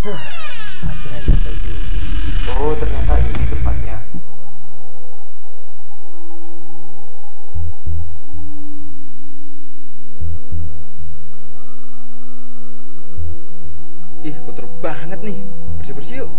Akhirnya sampai juga. Oh, ternyata ini tempatnya. Ih, kotor banget nih. Bersih-bersih yuk.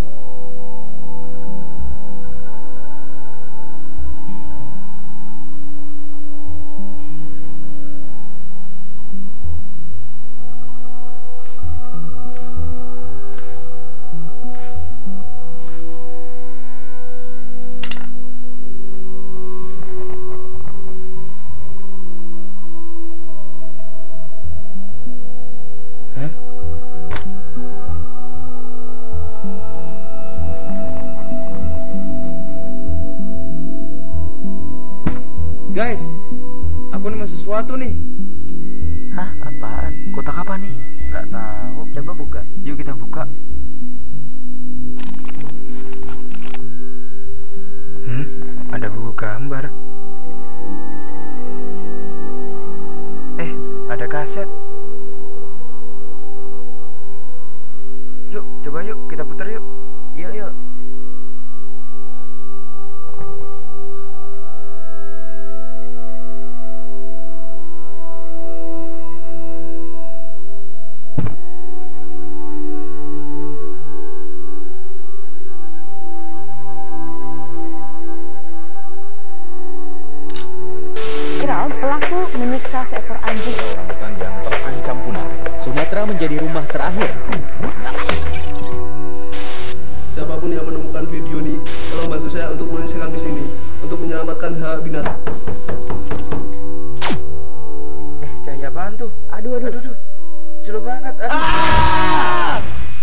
Hah? Guys, aku nemu sesuatu nih. Hah, apaan? Kotak apa nih? Nggak tahu. Coba buka. Yuk kita buka. Ada buku gambar. Ada kaset. Yuk, coba yuk, kita putar yuk. Yuk, yuk. Viral, pelaku menyiksa seekor anjing. Orangutan yang terancam punah. Sumatera menjadi rumah terakhir. Siapapun yang menemukan video ini, tolong bantu saya untuk menyelesaikan di sini untuk menyelamatkan hak binatang. Cahaya apaan tuh? Aduh. Aduh. Slow banget. Aduh.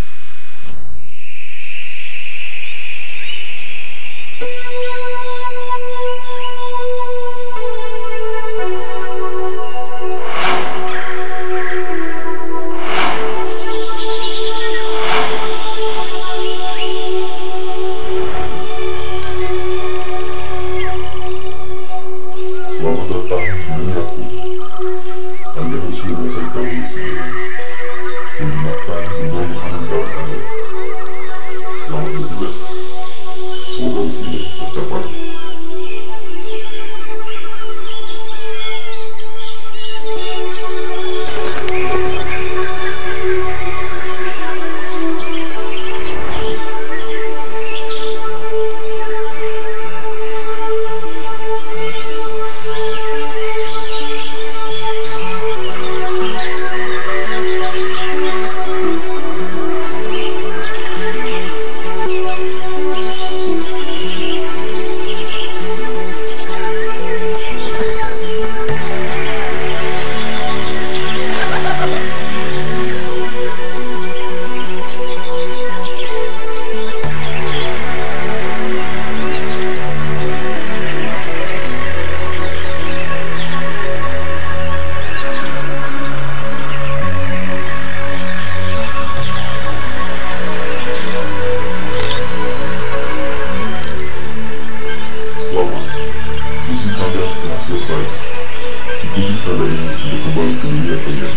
Selamat datang di duniaku. Anda harus menyelesaikan misi ini. Mengingatkan membawa makanan dalam Anda. Selamat bertugas. Semoga misi ini tercapai. Selamat, misi kalian telah selesai. Ikuti tanda ini untuk kembali ke dunia kalian.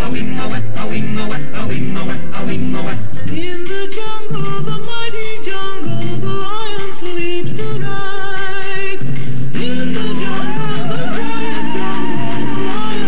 In the jungle, the mighty jungle, the lion sleeps tonight. In the jungle, the giant jungle, the lion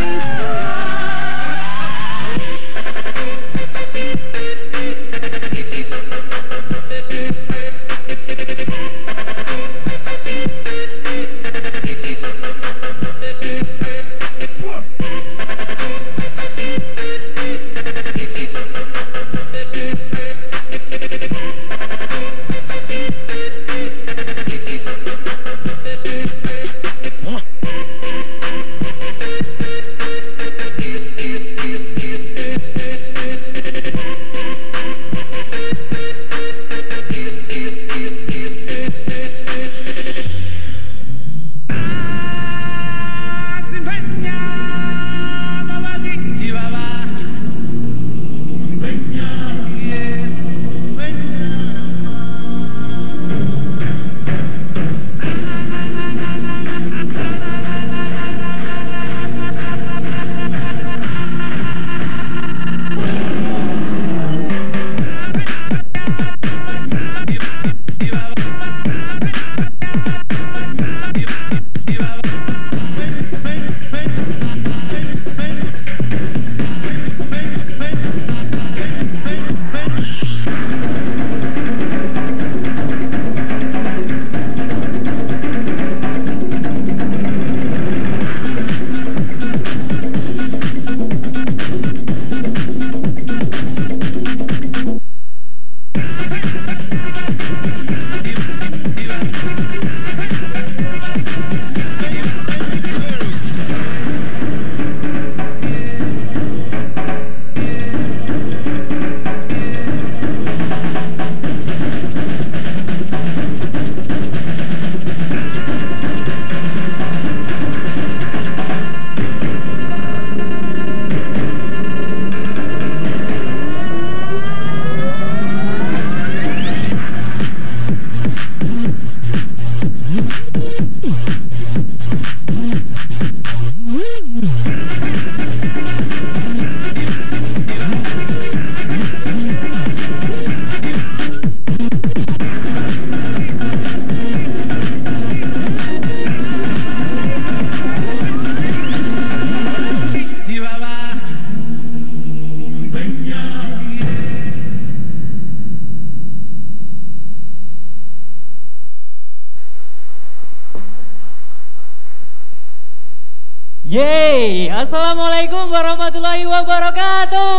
Yeay, assalamualaikum warahmatullahi wabarakatuh.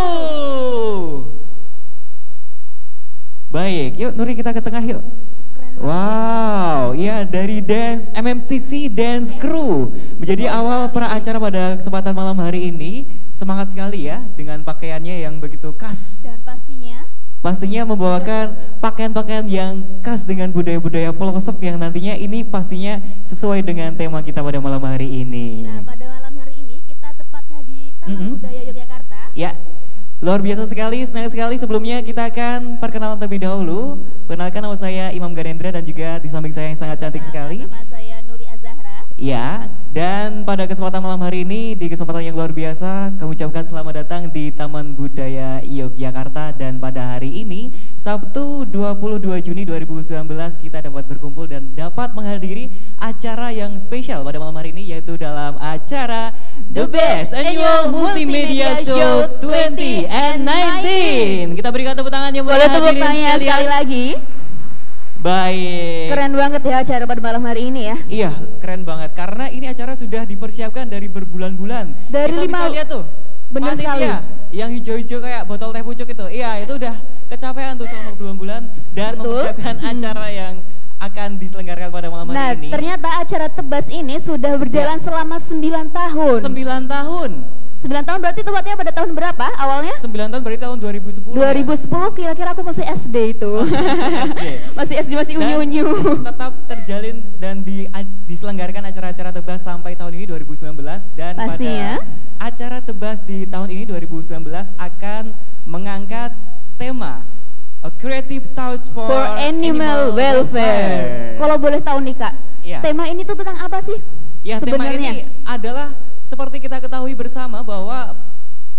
Baik, yuk Nuri kita ke tengah yuk. Wow, ya dari Dance MMTC Dance Crew menjadi awal pra acara pada kesempatan malam hari ini. Semangat sekali ya dengan pakaiannya yang begitu khas. Dan pastinya membawakan pakaian-pakaian yang khas dengan budaya-budaya pelosok yang nantinya ini pastinya sesuai dengan tema kita pada malam hari ini. Nah, pada malam hari ini kita tepatnya di Taman Budaya Yogyakarta. Ya, luar biasa sekali, senang sekali. Sebelumnya kita akan perkenalan terlebih dahulu. Perkenalkan, nama saya Imam Garendra dan juga di samping saya yang sangat cantik sekali. Nama saya Nuri Azahra. Ya, dan pada kesempatan malam hari ini, di kesempatan yang luar biasa, kami ucapkan selamat datang di Taman Budaya Yogyakarta. Dan pada hari ini, Sabtu 22 Juni 2019, kita dapat berkumpul dan dapat menghadiri acara yang spesial pada malam hari ini, yaitu dalam acara The Best Annual Multimedia Show 2019. Kita berikan tepuk tangan yang boleh tepuk tangan sekali lagi. Baik. Keren banget ya acara pada malam hari ini ya. Iya, keren banget karena ini acara sudah dipersiapkan dari berbulan-bulan. Dari kita bisa lihat tuh. Benar sekali. Yang hijau-hijau kayak botol teh pucuk itu. Iya, itu udah kecapean tuh selama 2 bulan dan mempersiapkan acara yang akan diselenggarakan pada malam hari ini. Nah, ternyata acara Tebas ini sudah berjalan selama 9 tahun. 9 tahun. 9 tahun berarti tepatnya pada tahun berapa awalnya? 9 tahun berarti tahun 2010. 2010 kira-kira aku masih SD itu. Masih SD, masih unyu-unyu. Tetap terjalin dan diselenggarakan acara-acara Tebas sampai tahun ini 2019 dan pastinya pada acara Tebas di tahun ini 2019 akan mengangkat tema A Creative Touch for Animal Welfare. Kalau boleh tahu nih Kak, tema ini tuh tentang apa sih? Ya, sebenarnya? Tema ini adalah seperti kita ketahui bersama bahwa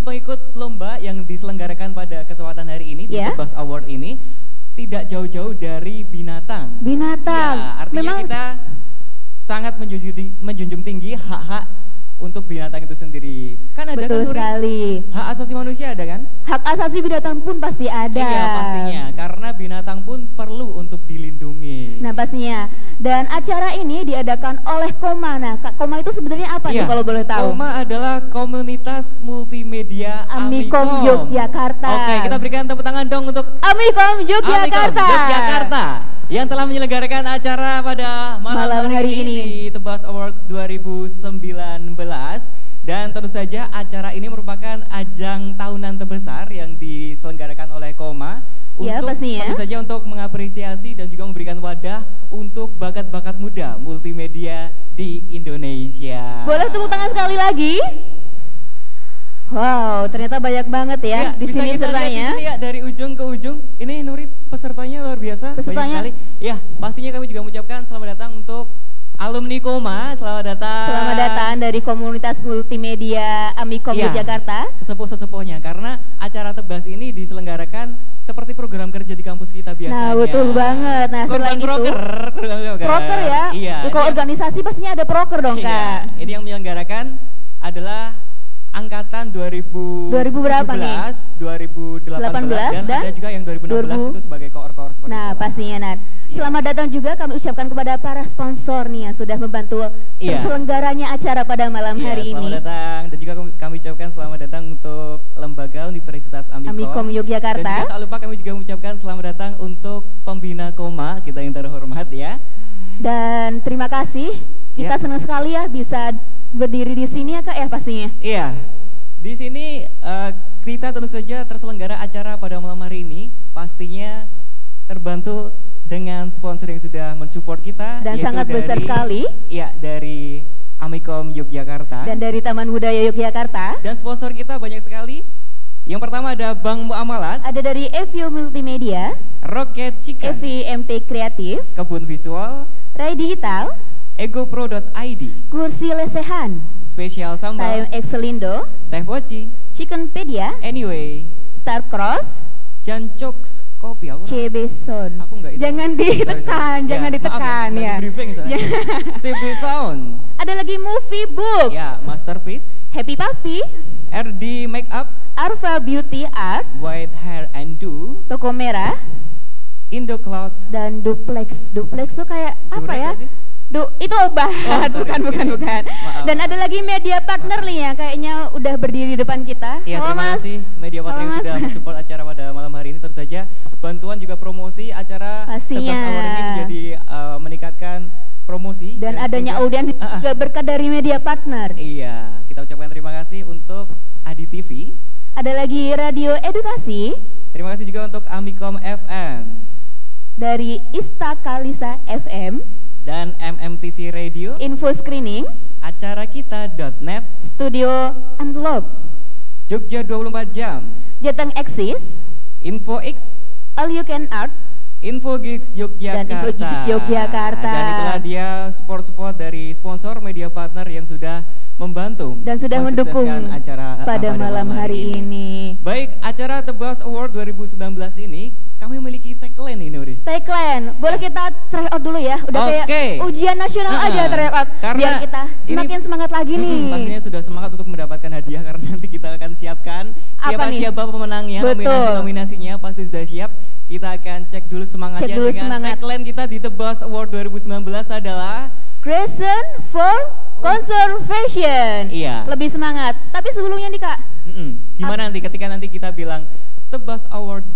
pengikut-pengikut lomba yang diselenggarakan pada kesempatan hari ini di Ya. The Buzz Award ini tidak jauh-jauh dari binatang. Binatang. Iya, artinya Memang kita sangat menjunjung tinggi hak-hak untuk binatang itu sendiri. Kan ada betul kan Nuri? sekali. Hak asasi manusia ada kan? Hak asasi binatang pun pasti ada. Iya pastinya, karena binatang pun perlu untuk dilindungi. Nah pastinya. Dan acara ini diadakan oleh Koma. Nah, Koma itu sebenarnya apa nih Iya, kalau boleh tahu? Koma adalah komunitas multimedia Amikom Yogyakarta. Oke, kita berikan tepuk tangan dong untuk Amikom Yogyakarta. Amikom Yogyakarta yang telah menyelenggarakan acara pada malam hari ini di The Buzz Award 2019. Dan tentu saja acara ini merupakan ajang tahunan terbesar yang diselenggarakan oleh Koma Ya, untuk pastinya. tentu saja untuk mengapresiasi dan juga memberikan wadah untuk bakat-bakat muda multimedia di Indonesia. Boleh tepuk tangan sekali lagi? Wow, ternyata banyak banget ya, di bisa sini kita lihat di pesertanya. sini ya dari ujung ke ujung. Ini Nuri pesertanya luar biasa, Pesertanya. banyak sekali. Ya, pastinya kami juga mengucapkan selamat datang untuk alumni Koma. Selamat datang. Selamat datang dari komunitas multimedia Amikom Iya, Yogyakarta. Sesepuh-sesepuhnya karena acara tebas ini diselenggarakan seperti program kerja di kampus kita biasanya. Nah, betul banget. Nah, selain itu proker ya. Iya. Ya, kalau ini yang- organisasi pastinya ada proker dong, iya, Kak. ini yang menyelenggarakan adalah angkatan 2000 berapa nih? 2018 dan ada juga yang 2016 itu sebagai koor-koor seperti Nah, itu. pastinya Nat. Iya. Selamat datang juga kami ucapkan kepada para sponsor nih yang sudah membantu Iya. terselenggaranya acara pada malam Iya, hari selamat ini. datang dan juga kami ucapkan selamat datang untuk lembaga Universitas Amikom. Amikom Yogyakarta. Dan juga tak lupa kami juga mengucapkan selamat datang untuk pembina Koma kita yang terhormat ya. Dan terima kasih. Kita Ya. senang sekali ya bisa berdiri di sini ya Kak ya pastinya. Iya, di sini kita tentu saja terselenggara acara pada malam hari ini pastinya terbantu dengan sponsor yang sudah mensupport kita Dan yaitu sangat besar sekali. Iya, dari Amikom Yogyakarta. Dan dari Taman Budaya Yogyakarta. Dan sponsor kita banyak sekali. Yang pertama ada Bank Muamalat, Ada dari Evio Multimedia, Rocket Chicken, EVMP Kreatif, Kebun Visual, Rai Digital, egopro.id, Kursi Lesehan, Spesial Time Sambal, Excelindo, Teh Poci, Chickenpedia, Anyway, Starcross, Jancoks Kopi. Aku CB Sound. Aku enggak itu. Jangan Sorry, ditekan, sorry. jangan Ya, ditekan maaf ya. lagi briefing soalnya. CB Sound, Ada lagi Movie Books, ya, Masterpiece, Happy Puppy, RD Makeup, Arva Beauty Art, White Hair and Do, Toko Merah, Indo Cloud. dan Duplex. Duplex tuh kayak apa Durek ya? nggak sih? Itu obat, Oh, sorry, bukan. oke. Maaf. Dan ada lagi media partner nih ya, kayaknya udah berdiri di depan kita. Iya, Halo, terima Mas. kasih media partner Halo, yang Mas. sudah mensupport acara pada malam hari ini. Tentu saja bantuan juga promosi acara Pastinya. Tebas Award ini menjadi meningkatkan promosi Dan adanya sehingga- audiens juga berkat dari media partner. Iya, kita ucapkan terima kasih untuk Adi TV. Ada lagi Radio Edukasi Terima kasih juga untuk Amikom FM dari Istakalisa FM, dan MMTC Radio, Info Screening, acara kita.net, Studio Unlock, Jogja 24 Jam, Jateng Exis, InfoX, All You Can Art, InfoGigs Yogyakarta. Dan InfoGigs Yogyakarta. Dan itulah dia support-support dari sponsor media partner yang sudah membantu dan sudah mendukung mensukseskan acara pada malam hari ini. Baik, acara The Buzz Award 2019 ini kami memiliki tagline nih Nuri. Tagline, boleh kita try out dulu ya? Udah Oke. kayak ujian nasional aja try out. Karena Biar kita semakin ini- semangat lagi nih. Pastinya sudah semangat untuk mendapatkan hadiah karena nanti kita akan siapkan Apa nih? siapa pemenangnya, Betul. nominasinya pasti sudah siap. Kita akan cek dulu semangatnya Cek dulu dengan semangat. tagline kita di The Buzz Award 2019 adalah Creation for Conservation. Iya. Lebih semangat. Tapi sebelumnya nih Kak, gimana nanti ketika nanti kita bilang The Buzz Award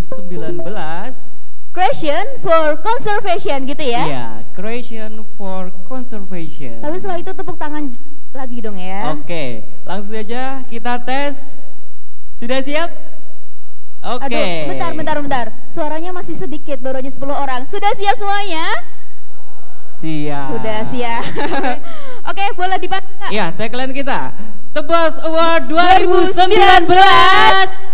2019. Creation for Conservation gitu ya? Iya, Creation for Conservation. Tapi setelah itu tepuk tangan lagi dong ya. Oke, langsung saja kita tes. Sudah siap? Oke. Aduh, bentar. Suaranya masih sedikit, baru aja 10 orang. Sudah siap semuanya? Siap. Sudah siap. Oke, boleh dipakai Kak? Ya, tagline kita The Buzz Award 2019.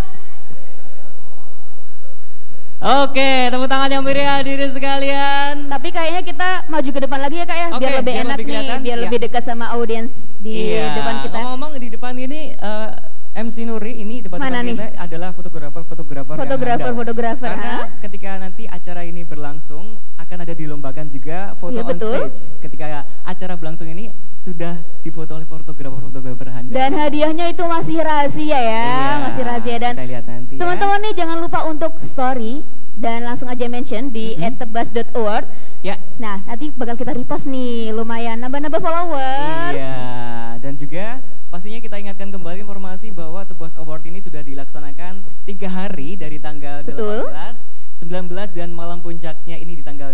Oke, tepuk tangan yang meriah hadirin sekalian. Tapi kayaknya kita maju ke depan lagi ya Kak ya, Oke, biar lebih biar enak lebih nih, kelihatan, biar iya. lebih dekat sama audiens di Iya, depan kita. ngomong-ngomong di depan ini MC Nuri Nuri ini depan Mana nih? kita adalah fotografer yang handal. Fotografer. Karena ketika nanti acara ini berlangsung akan ada dilombakan juga foto Iya, on betul. stage. Ketika acara berlangsung ini sudah difoto oleh fotografer handal. Dan hadiahnya itu masih rahasia ya, Iya, masih rahasia. Dan kita lihat nanti ya. teman-teman nih jangan lupa untuk story dan langsung aja mention di @tebas.award. Ya. Nah, nanti bakal kita repost nih, lumayan nambah-nambah followers. Iya, dan juga pastinya kita ingatkan kembali informasi bahwa Tebas Award ini sudah dilaksanakan 3 hari dari tanggal Betul. 18, 19 dan malam puncaknya ini di tanggal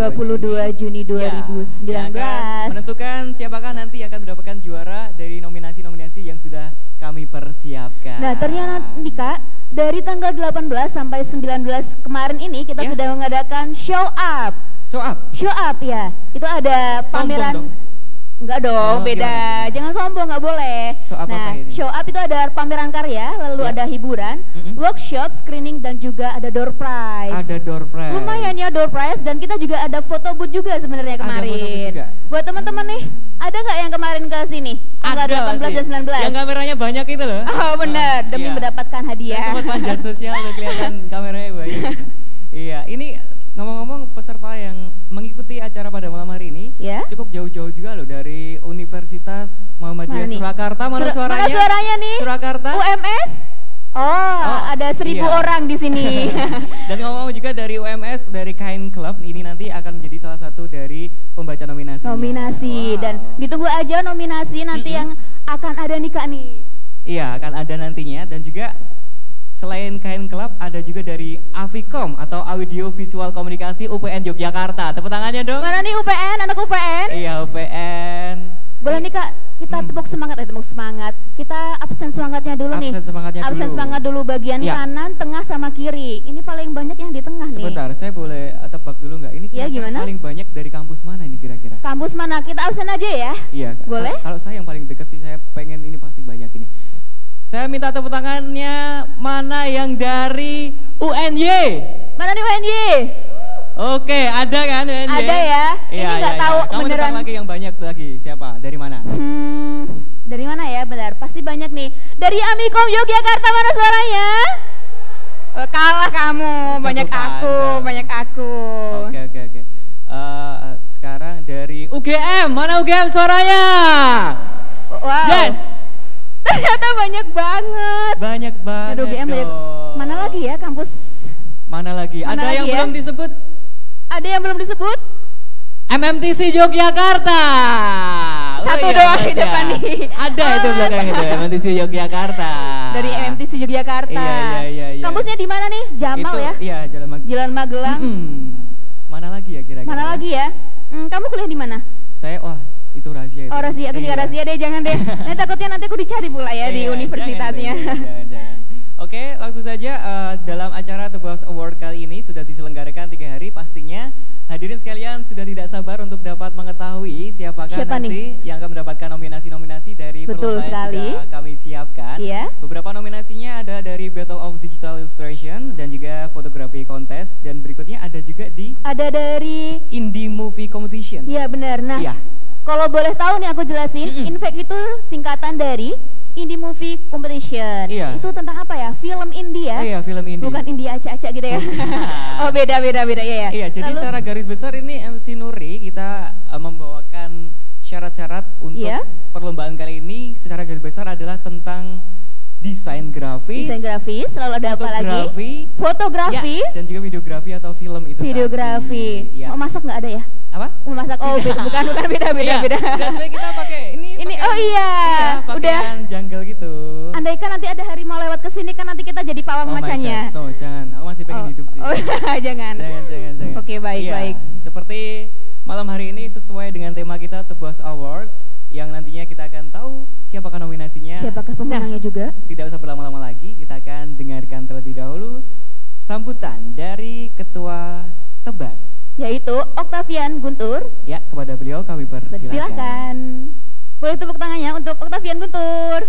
22 Juni 2019. Ya, yang akan menentukan siapakah nanti yang akan mendapatkan juara dari nominasi-nominasi yang sudah kami persiapkan. Nah, ternyata nih Kak, dari tanggal 18 sampai 19 kemarin ini kita Ya. sudah mengadakan show up. Show up. Show up ya. Itu ada Sombong pameran. dong. Enggak dong, Oh, beda. Jangan sombong, nggak boleh. Show up nah, apa ini? show up itu ada pameran karya, lalu Ya. ada hiburan, workshop, screening dan juga ada door prize. Ada door prize. Lumayan ya door prize, dan kita juga ada foto booth juga sebenarnya Ada kemarin. foto booth juga. Buat teman-teman nih, ada nggak yang kemarin ke sini? Tanggal 18 pasti. dan 19. Yang kameranya banyak itu loh. Oh benar, demi Iya. mendapatkan Saya hadiah. sempat panjat sosial udah kelihatan kameranya banyak. Iya, ini ngomong-ngomong peserta yang mengikuti acara pada malam hari ini Ya. cukup jauh-jauh juga loh dari Universitas Muhammadiyah Mana nih? Surakarta. Mana suaranya? Mana suaranya nih? Surakarta. UMS? Oh, ada 1000 iya. orang di sini. Dan ngomong-ngomong juga dari UMS, dari Kain Club ini nanti akan menjadi salah satu dari pembaca nominasi. Nominasi, dan ditunggu aja nominasi nanti yang akan ada nih Kak nih. Iya, akan ada nantinya. Dan juga selain Kain Club ada juga dari Avikom atau Audio Visual Komunikasi UPN Yogyakarta. Tepuk tangannya dong. Mana nih UPN, anak UPN? Iya, UPN. Boleh nih Kak, kita tepuk semangat, tepuk semangat. Kita absen semangatnya dulu nih. Absen semangatnya Absen dulu. semangat dulu bagian Iya. kanan, tengah sama kiri. Ini paling banyak yang di tengah nih. Sebentar, saya boleh tebak dulu nggak? Ini Iya, kira-kira gimana? paling banyak dari kampus mana ini kira-kira? Kampus mana? Kita absen aja ya. Iya. Boleh? Kalau saya yang paling dekat sih, saya pengen ini pasti banyak ini. Saya minta tepuk tangannya mana yang dari UNY? Mana nih UNY? Oke, ada kan UNY? Ada ya? Ini nggak tahu Kamu beneran. tebak lagi yang banyak lagi. Siapa? Dari mana? Dari mana ya? Bentar, pasti banyak nih. Dari Amikom Yogyakarta, mana suaranya? Kalah kamu, banyak aku, banyak aku. Oke. Sekarang dari UGM, mana UGM suaranya? Wow. Yes. Ternyata banyak banget. Banyak banget Aduh, UGM banyak. dong. Mana lagi ya kampus? Mana lagi? Mana Ada lagi yang ya? belum disebut? Ada yang belum disebut? MMTC Yogyakarta. Satu iya, doang di Mas ya. depan nih. Ada itu belakang itu MMTC Yogyakarta. Dari MMTC Yogyakarta. Iya. Kampusnya di mana nih? Jamal Itu, ya? Iya, Jalan Magelang. Mana lagi ya kira-kira? Mana lagi ya? Kamu kuliah di mana? Saya, itu rahasia itu. Oh rahasia, itu juga Iya. rahasia deh, jangan deh. Nanti takutnya nanti aku dicari pula ya di Iya, universitasnya. Jangan. Oke, langsung saja dalam acara Tebas Award kali ini sudah diselenggarakan 3 hari. Pastinya hadirin sekalian sudah tidak sabar untuk dapat mengetahui siapa nanti yang akan mendapatkan nominasi-nominasi dari Betul perlombaan sekali. yang sudah kami siapkan. Iya. Beberapa nominasinya ada dari Battle of Digital Illustration dan juga Fotografi Contest, dan berikutnya ada juga di Ada dari Indie Movie Competition. Iya benar. Nah, Iya. kalau boleh tahu nih aku jelasin, INVEC itu singkatan dari Indie Movie Competition. Iya. Itu tentang apa ya? Film indie ya? Iya, film indie. Bukan indie acak-acak gitu ya. Oh, beda ya. Iya, jadi Lalu- secara garis besar ini MC Nuri kita membawakan syarat-syarat untuk Iya. perlombaan kali ini. Secara garis besar adalah tentang desain grafis, desain grafis, lalu ada apa lagi? Fotografi, ya, dan juga videografi atau film itu videografi. tadi. Ya. Oh, masak nggak ada ya? Apa? Oh, masak. Oh, bukan beda. Iya, dan sebenarnya kita pakai ini. Oh iya, udah. Pakaian jungle gitu. Andaikan nanti ada harimau lewat ke sini kan nanti kita jadi pawang Oh my macannya. God, no, jangan. Aku masih pengen hidup sih. Oh, jangan. Jangan. Oke, baik. Seperti malam hari ini sesuai dengan tema kita Tebas Award yang nantinya kita akan tahu siapakah nominasinya. Siapakah pemenangnya juga? Tidak usah berlama-lama lagi, kita akan dengarkan terlebih dahulu sambutan dari Ketua Tebas, Yaitu Octavian Guntur. Ya, kepada beliau kami persilakan. Silakan. Boleh tepuk tangannya untuk Octavian Guntur.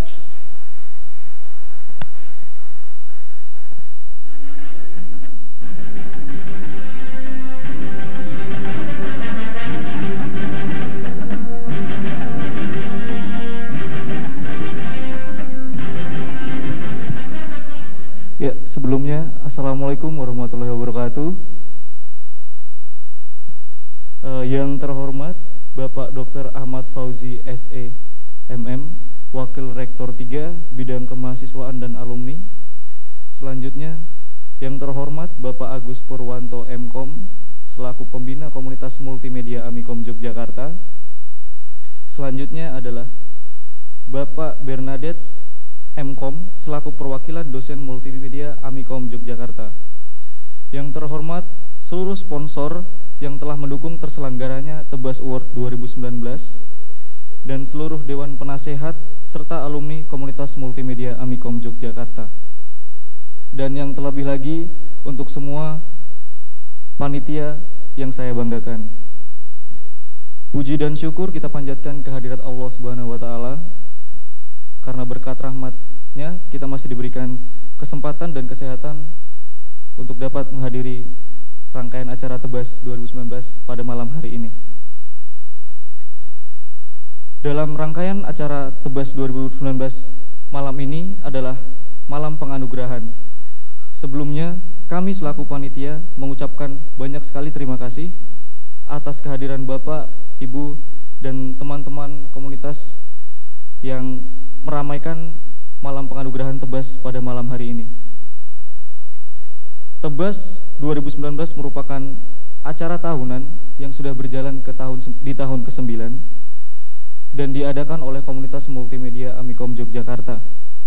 sebelumnya Assalamualaikum warahmatullahi wabarakatuh. Yang terhormat Bapak Dr. Ahmad Fauzi SE MM, Wakil Rektor 3 Bidang Kemahasiswaan dan Alumni. Selanjutnya yang terhormat Bapak Agus Purwanto MKom selaku Pembina Komunitas Multimedia Amikom Yogyakarta. Selanjutnya adalah Bapak Bernadette MKom selaku perwakilan dosen multimedia Amikom Yogyakarta. Yang terhormat seluruh sponsor yang telah mendukung terselenggaranya Tebas Award 2019 dan seluruh Dewan Penasehat serta alumni Komunitas Multimedia Amikom Yogyakarta. Dan yang terlebih lagi untuk semua panitia yang saya banggakan. Puji dan syukur kita panjatkan kehadirat Allah Subhanahu wa Ta'ala, karena berkat rahmatnya kita masih diberikan kesempatan dan kesehatan untuk dapat menghadiri rangkaian acara Tebas 2019 pada malam hari ini. Dalam rangkaian acara Tebas 2019 malam ini adalah malam penganugerahan. Sebelumnya kami selaku panitia mengucapkan banyak sekali terima kasih atas kehadiran Bapak, Ibu, dan teman-teman komunitas yang meramaikan malam penganugerahan Tebas pada malam hari ini. Tebas 2019 merupakan acara tahunan yang sudah berjalan di tahun ke-9 dan diadakan oleh Komunitas Multimedia Amikom Yogyakarta.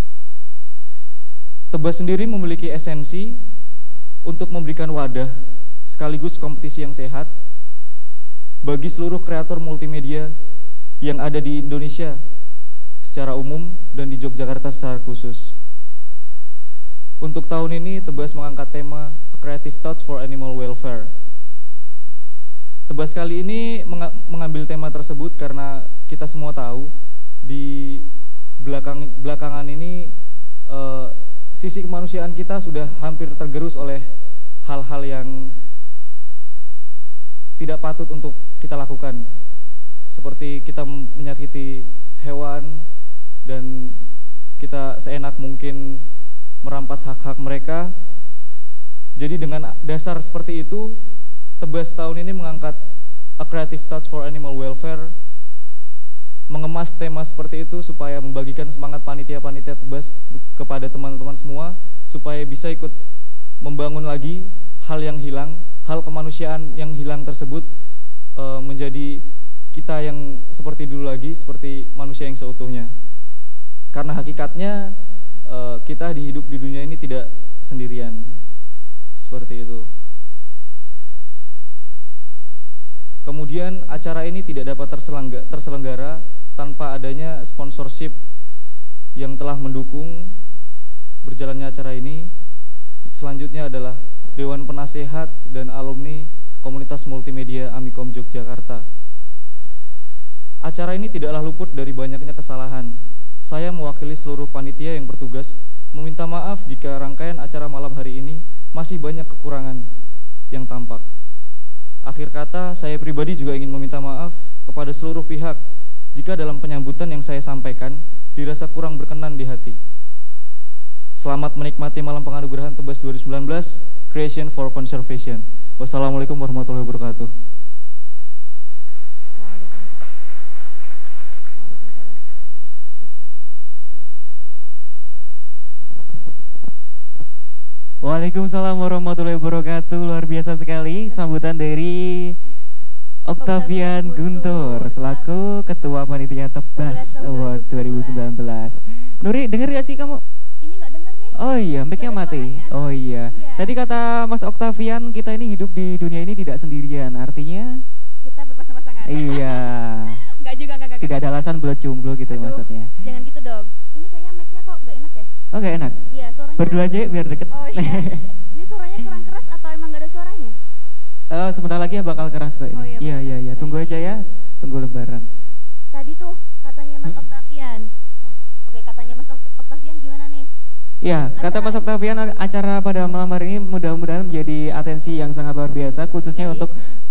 Tebas sendiri memiliki esensi untuk memberikan wadah sekaligus kompetisi yang sehat bagi seluruh kreator multimedia yang ada di Indonesia secara umum dan di Yogyakarta secara khusus. Untuk tahun ini Tebas mengangkat tema A Creative Touch for Animal Welfare. Tebas kali ini mengambil tema tersebut karena kita semua tahu di belakangan ini sisi kemanusiaan kita sudah hampir tergerus oleh hal-hal yang tidak patut untuk kita lakukan, seperti kita menyakiti hewan dan kita seenak mungkin merampas hak-hak mereka. Jadi dengan dasar seperti itu, Tebas tahun ini mengangkat A Creative Touch for Animal Welfare, mengemas tema seperti itu supaya membagikan semangat panitia-panitia Tebas kepada teman-teman semua, supaya bisa ikut membangun lagi hal yang hilang, hal kemanusiaan yang hilang tersebut menjadi kita yang seperti dulu lagi, seperti manusia yang seutuhnya. Karena hakikatnya kita hidup di dunia ini tidak sendirian, seperti itu. Kemudian acara ini tidak dapat terselenggara tanpa adanya sponsorship yang telah mendukung berjalannya acara ini. Selanjutnya adalah Dewan Penasehat dan alumni Komunitas Multimedia Amikom Yogyakarta. Acara ini tidaklah luput dari banyaknya kesalahan. Saya mewakili seluruh panitia yang bertugas meminta maaf jika rangkaian acara malam hari ini masih banyak kekurangan yang tampak. Akhir kata, saya pribadi juga ingin meminta maaf kepada seluruh pihak jika dalam penyambutan yang saya sampaikan dirasa kurang berkenan di hati. Selamat menikmati malam penganugerahan Tebas 2019, Creation for Conservation. Wassalamualaikum warahmatullahi wabarakatuh. Waalaikumsalam warahmatullahi wabarakatuh. Luar biasa sekali sambutan dari Octavian Guntur selaku Ketua Panitia Tebas Award 2019. Nuri, denger gak sih kamu? Ini nggak denger nih. Oh iya, mic-nya mati. Oh iya. Tadi kata Mas Octavian, kita ini hidup di dunia ini tidak sendirian. Artinya kita berpasang-pasangan. Iya. Enggak juga, enggak. Tidak ada alasan buat jomblo gitu. Aduh, maksudnya. Jangan gitu dong. Ini kayaknya mic-nya kok nggak enak ya? Oh nggak enak? Iya, suaranya. Berdua aja biar deket. Oh iya. Ini suaranya kurang keras atau emang nggak ada suaranya? Sebentar lagi ya bakal keras kok ini. Oh, iya. Tunggu aja ya. Tunggu lebaran. Tadi tuh katanya Mas Octavian. Oke, katanya Mas Octavian gimana nih? Ya, kata Mas Octavian, acara pada malam hari ini mudah-mudahan menjadi atensi yang sangat luar biasa, khususnya untuk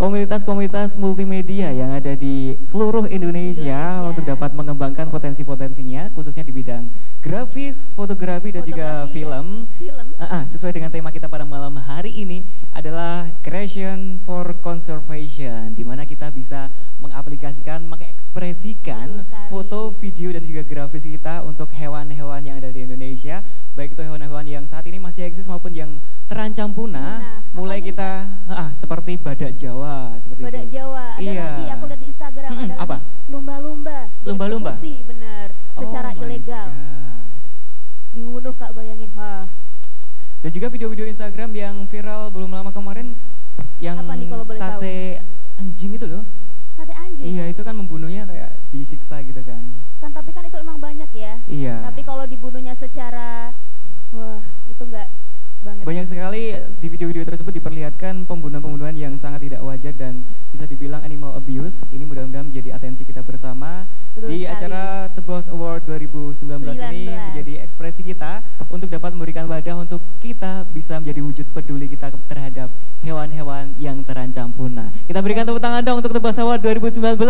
komunitas-komunitas multimedia yang ada di seluruh Indonesia untuk dapat mengembangkan potensi-potensinya khususnya di bidang grafis, fotografi dan juga film. Sesuai dengan tema kita pada malam hari ini adalah Creation for Conservation, di mana kita bisa mengaplikasikan, mengekspresikan foto, video dan juga grafis kita untuk hewan-hewan yang ada di Indonesia, baik itu hewan-hewan yang saat ini masih eksis maupun yang terancam punah. Mulai kita seperti badak Jawa, seperti badak itu. Jawa. Ada lagi aku lihat di Instagram ada apa? Lumba-lumba. Lumba-lumba. Bener. Secara ilegal. Dibunuh Kak, bayangin. Wah. Dan juga video-video Instagram yang viral belum lama kemarin yang nih, kalau boleh sate anjing itu loh. Sate anjing? Iya, itu kan membunuhnya kayak disiksa gitu kan. Tapi kan itu emang banyak ya. Iya. Tapi kalau dibunuhnya secara itu enggak banget. Banyak sekali di video-video tersebut diperlihatkan pembunuhan-pembunuhan yang sangat tidak wajar dan bisa dibilang animal abuse. Ini mudah-mudahan menjadi atensi kita bersama. Betul di sekali. acara The Boss Award 2019 ini menjadi ekspresi kita untuk dapat memberikan wadah untuk kita bisa menjadi wujud peduli kita terhadap hewan-hewan yang terancam punah. Kita berikan tepuk tangan dong untuk The Boss Award 2019.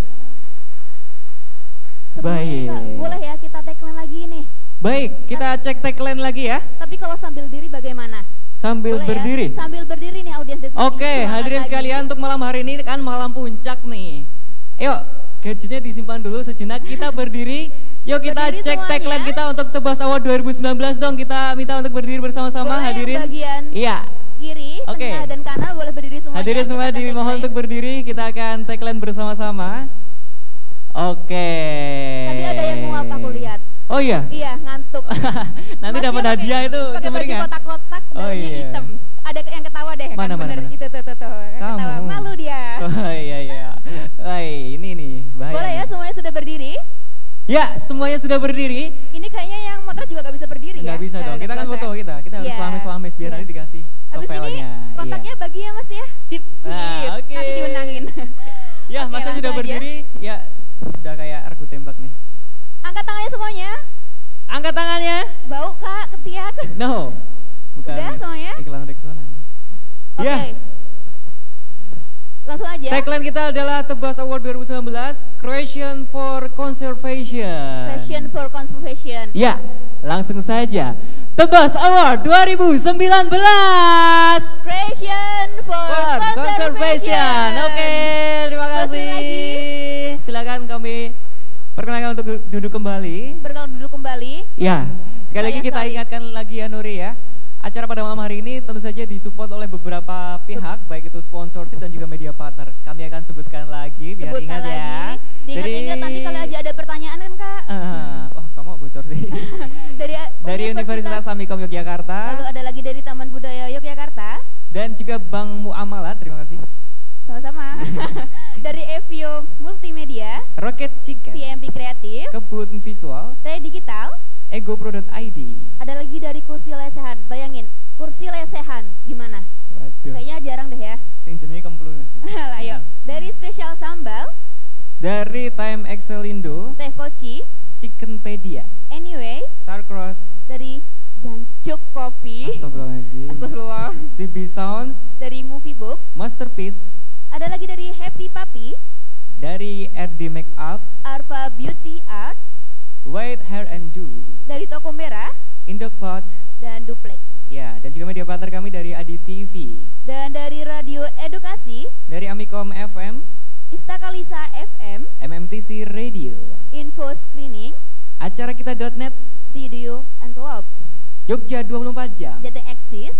Baik. Boleh ya kita tagline lagi nih. Baik, kita cek tagline lagi ya. Tapi kalau sambil diri bagaimana? Sambil boleh berdiri. Ya? Sambil berdiri nih audiens di sini. Oke, hadirin sekalian, untuk malam hari ini kan malam puncak nih. Yuk, gadgetnya disimpan dulu sejenak, kita berdiri. Yuk kita berdiri cek semuanya. Tagline kita untuk The Boss Award 2019 dong. Kita minta untuk berdiri bersama-sama hadirin. Bagian kiri, tengah dan kanan boleh berdiri semuanya. Hadirin semua dimohon untuk berdiri, kita akan tagline bersama-sama. Oke. Tadi ada yang nguap aku lihat. Oh iya? Iya, ngantuk. Nanti dapat hadiah itu sumringah. Pakai kotak-kotak, daunnya hitam. Ada yang ketawa deh. Mana, kan mana. Itu tuh. Ketawa, malu dia. Oh iya. Woi, ini nih bahaya. Boleh ya, semuanya sudah berdiri? Ya, semuanya sudah berdiri. Ini kayaknya yang motor juga gak bisa berdiri ya? Gak bisa dong, kita kan foto kita harus selamis-selamis biar nanti dikasih sovelnya. Abis ini kontaknya bagi ya Mas ya? Sip. Nah, oke. Nanti dimenangin. Ya, masa sudah berdiri, ya udah kayak regu tembak nih. Angkat tangannya semuanya. Angkat tangannya. Bau Kak, ketiak. No. Bukan. Udah semuanya? Iklan Rexona. Oke. Langsung aja. Tagline kita adalah The Boss Award 2019, Creation for Conservation. Creation for Conservation. Ya, langsung saja. The Boss Award 2019. Creation for Conservation. Oke, terima kasih. Silakan kami perkenalkan untuk duduk kembali. Duduk kembali. Ya, sekali lagi kita ingatkan lagi ya Nuri ya. Acara pada malam hari ini tentu saja disupport oleh beberapa pihak, baik itu sponsorship dan juga media partner. Kami akan sebutkan lagi biar ingat ya. Diingat-ingat nanti kalau aja ada pertanyaan kan Kak. Wah kamu bocor sih. dari Universitas Amikom Yogyakarta. Lalu ada lagi dari Taman Budaya Yogyakarta. Dan juga Bank Muamalat, terima kasih. Sama-sama. Dari Evio Multimedia. Rocket Chicken. PMP Kreatif. Kebun Visual. Ray Digital. EgoPro.id. Ada lagi dari Kursi Lesehan. Bayangin, kursi lesehan gimana? Waduh. Kayaknya jarang deh ya. Sing jenenge kemplu mesti. Lah yuk. Dari Spesial Sambal. Dari Time Excelindo. Teh Poci. Chickenpedia. Anyway. Starcross. Dari Jancuk Kopi. Astagfirullahaladzim. Astagfirullah. CB Sounds. Dari Movie Books. Masterpiece. Ada lagi dari Happy Papi. Dari RD Makeup. Arva Beauty Art. White Hair and Do. Dari Toko Merah. Indocloth. Dan Duplex. Ya, dan juga media partner kami dari Adi TV. Dan dari Radio Edukasi. Dari Amikom FM. Istakalisa FM. MMTC Radio. Info Screening. Acara kita.net. Studio Antelope. Jogja 24 jam. Jateng Exis.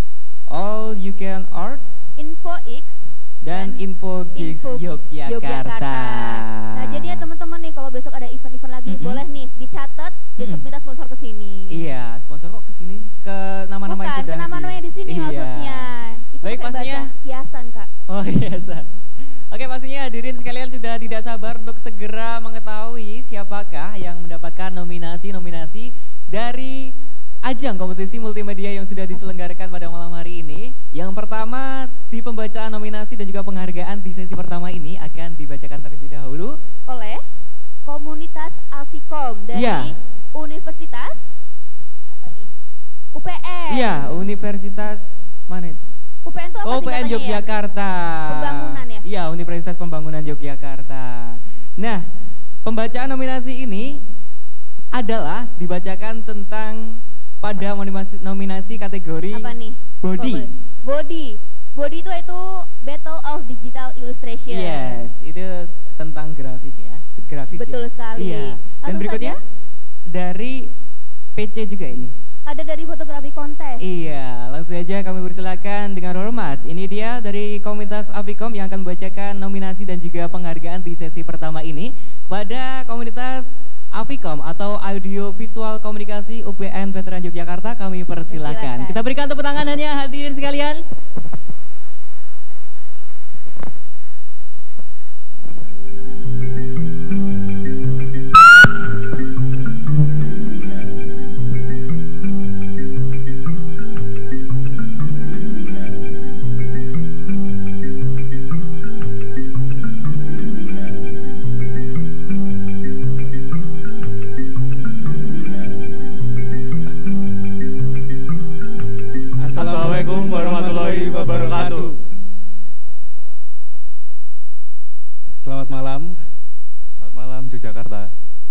All You Can Art. Info X. Dan Info Gigs Yogyakarta. Nah jadi ya teman-teman nih kalau besok ada event-event lagi boleh nih dicatat besok minta sponsor ke sini. Iya, sponsor kok ke sini ke nama-nama yang sudah. Bukan, ke nama-nama yang di sini maksudnya. Itu baik, pastinya hiasan Kak. Oh hiasan. Oke, pastinya hadirin sekalian sudah tidak sabar untuk segera mengetahui siapakah yang mendapatkan nominasi-nominasi dari ajang kompetisi multimedia yang sudah diselenggarakan pada malam hari ini. Yang pertama di pembacaan nominasi dan juga penghargaan di sesi pertama ini akan dibacakan terlebih dahulu oleh komunitas Avikom dari Universitas apa nih? UPN. Iya, Universitas mana? UPN itu apa UPN singkatannya ya? Yogyakarta. Pembangunan ya? Iya, Universitas Pembangunan Yogyakarta. Nah, pembacaan nominasi ini adalah dibacakan tentang pada nominasi kategori Apa nih? body. Body itu Battle of Digital Illustration. Yes, itu tentang grafik ya, grafis. Betul ya. sekali. Iya. Dan Langsung berikutnya dari PC juga ini. Ada dari fotografi kontes. Iya, langsung saja kami persilakan dengan hormat. Ini dia dari komunitas Avicom yang akan membacakan nominasi dan juga penghargaan di sesi pertama ini pada komunitas Avicom atau Audio Visual Komunikasi UPN Veteran Yogyakarta. Kami persilakan. Kita berikan tepuk tangannya hadirin sekalian. Assalamualaikum warahmatullahi wabarakatuh. Selamat malam. Selamat malam Yogyakarta.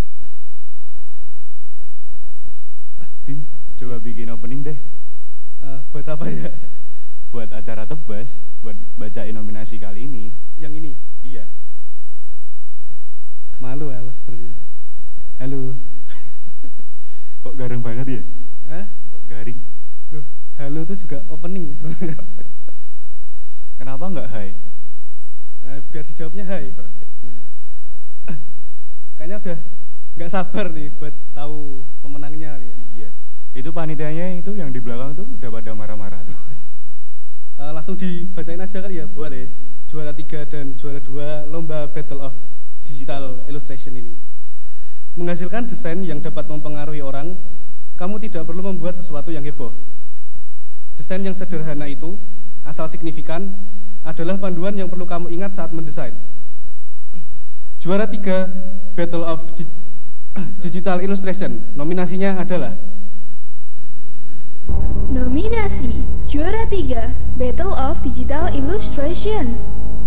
Bim, coba bikin opening deh. Buat apa ya? Buat acara Tebas, buat bacain nominasi kali ini. Yang ini? Iya. Malu ya aku sebenarnya. Halo. Kok garing banget ya? Hah? Kok garing? Loh, halo itu juga opening sebenarnya. Kenapa nggak hai? Nah, biar dijawabnya hai. Nah. Kayaknya udah nggak sabar nih buat tahu pemenangnya ya. Iya. Itu panitianya itu yang di belakang tuh udah pada marah-marah tuh. Langsung dibacain aja kali ya. Boleh. Juara 3 dan juara 2 lomba Battle of Digital Illustration ini. Menghasilkan desain yang dapat mempengaruhi orang, kamu tidak perlu membuat sesuatu yang heboh. Desain yang sederhana itu, asal signifikan, adalah panduan yang perlu kamu ingat saat mendesain. Juara 3 Battle of Digital Illustration, nominasinya adalah Nominasi Juara 3 Battle of Digital Illustration.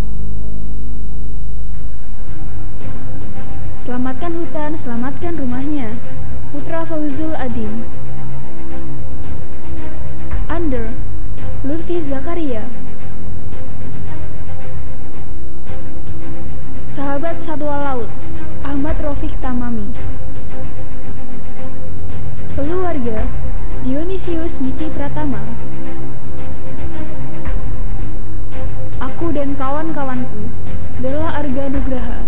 Selamatkan hutan, selamatkan rumahnya. Putra Fauzul Adim. Under Lutfi Zakaria. Sahabat Satwa Laut Ahmad Rafiq Tamami. Keluarga Dionysius Miki Pratama. Aku dan kawan-kawanku Bella Arga Nugraha.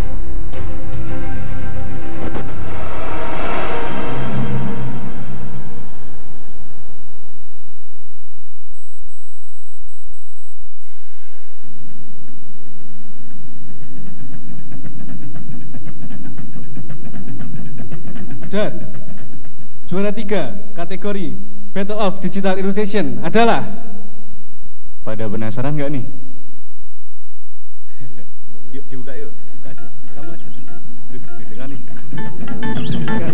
Dan juara 3 kategori Battle of Digital Illustration adalah. Pada penasaran nggak nih? Yuk dibuka yuk. Buka aja, kamu aja. Duh, deg-degan nih. Deg-degan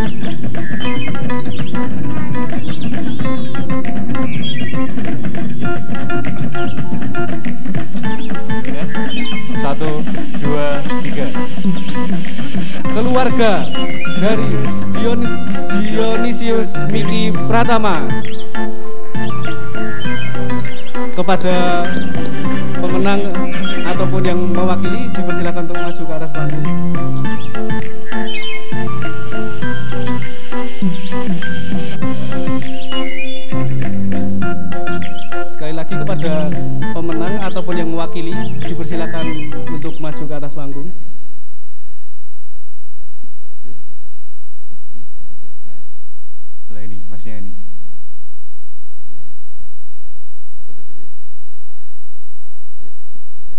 ya. 1, 2, 3. Keluarga dari Dionysius Miki Pratama. Kepada pemenang ataupun yang mewakili dipersilakan untuk maju ke atas panggung. Sekali lagi kepada pemenang ataupun yang mewakili dipersilakan untuk maju ke atas panggung. Nah, lah ini masnya ini. Foto dulu ya. Geser.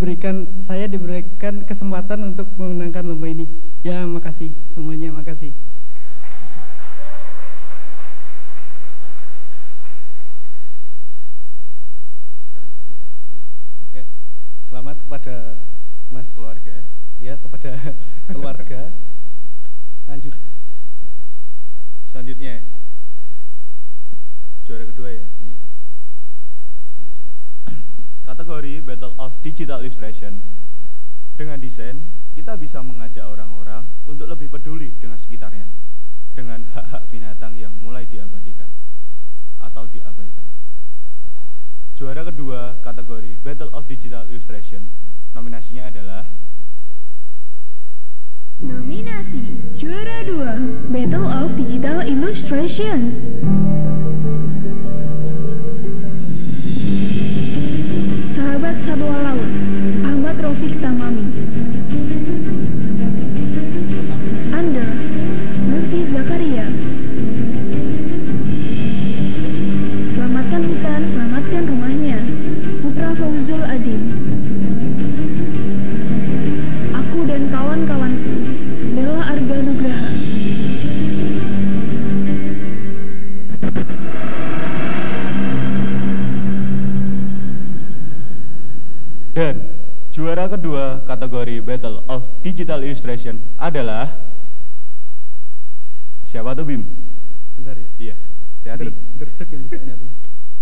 saya diberikan kesempatan untuk memenangkan lomba ini. Ya, makasih semuanya, makasih. Ya, selamat kepada Mas Keluarga. Ya, kepada keluarga. Lanjut. Selanjutnya juara kedua ya ini ya. Kategori Battle of Digital Illustration. Dengan desain, kita bisa mengajak orang-orang untuk lebih peduli dengan sekitarnya, dengan hak-hak binatang yang mulai diabadikan atau diabaikan. Juara kedua kategori Battle of Digital Illustration. Nominasinya adalah Nominasi juara 2 Battle of Digital Illustration. Sahabat Satwa Laut, Ahmad Rafiq Tamami. Under, Lutfi Zakaria. Selamatkan hutan, selamatkan rumahnya, Putra Fauzul Adim. Aku dan kawan-kawanku, Bella Arga Nugraha. Dan juara kedua kategori Battle of Digital Illustration adalah siapa tuh, Bim? Bentar ya. Iya, hati-hati. Derdek ya mukanya tuh.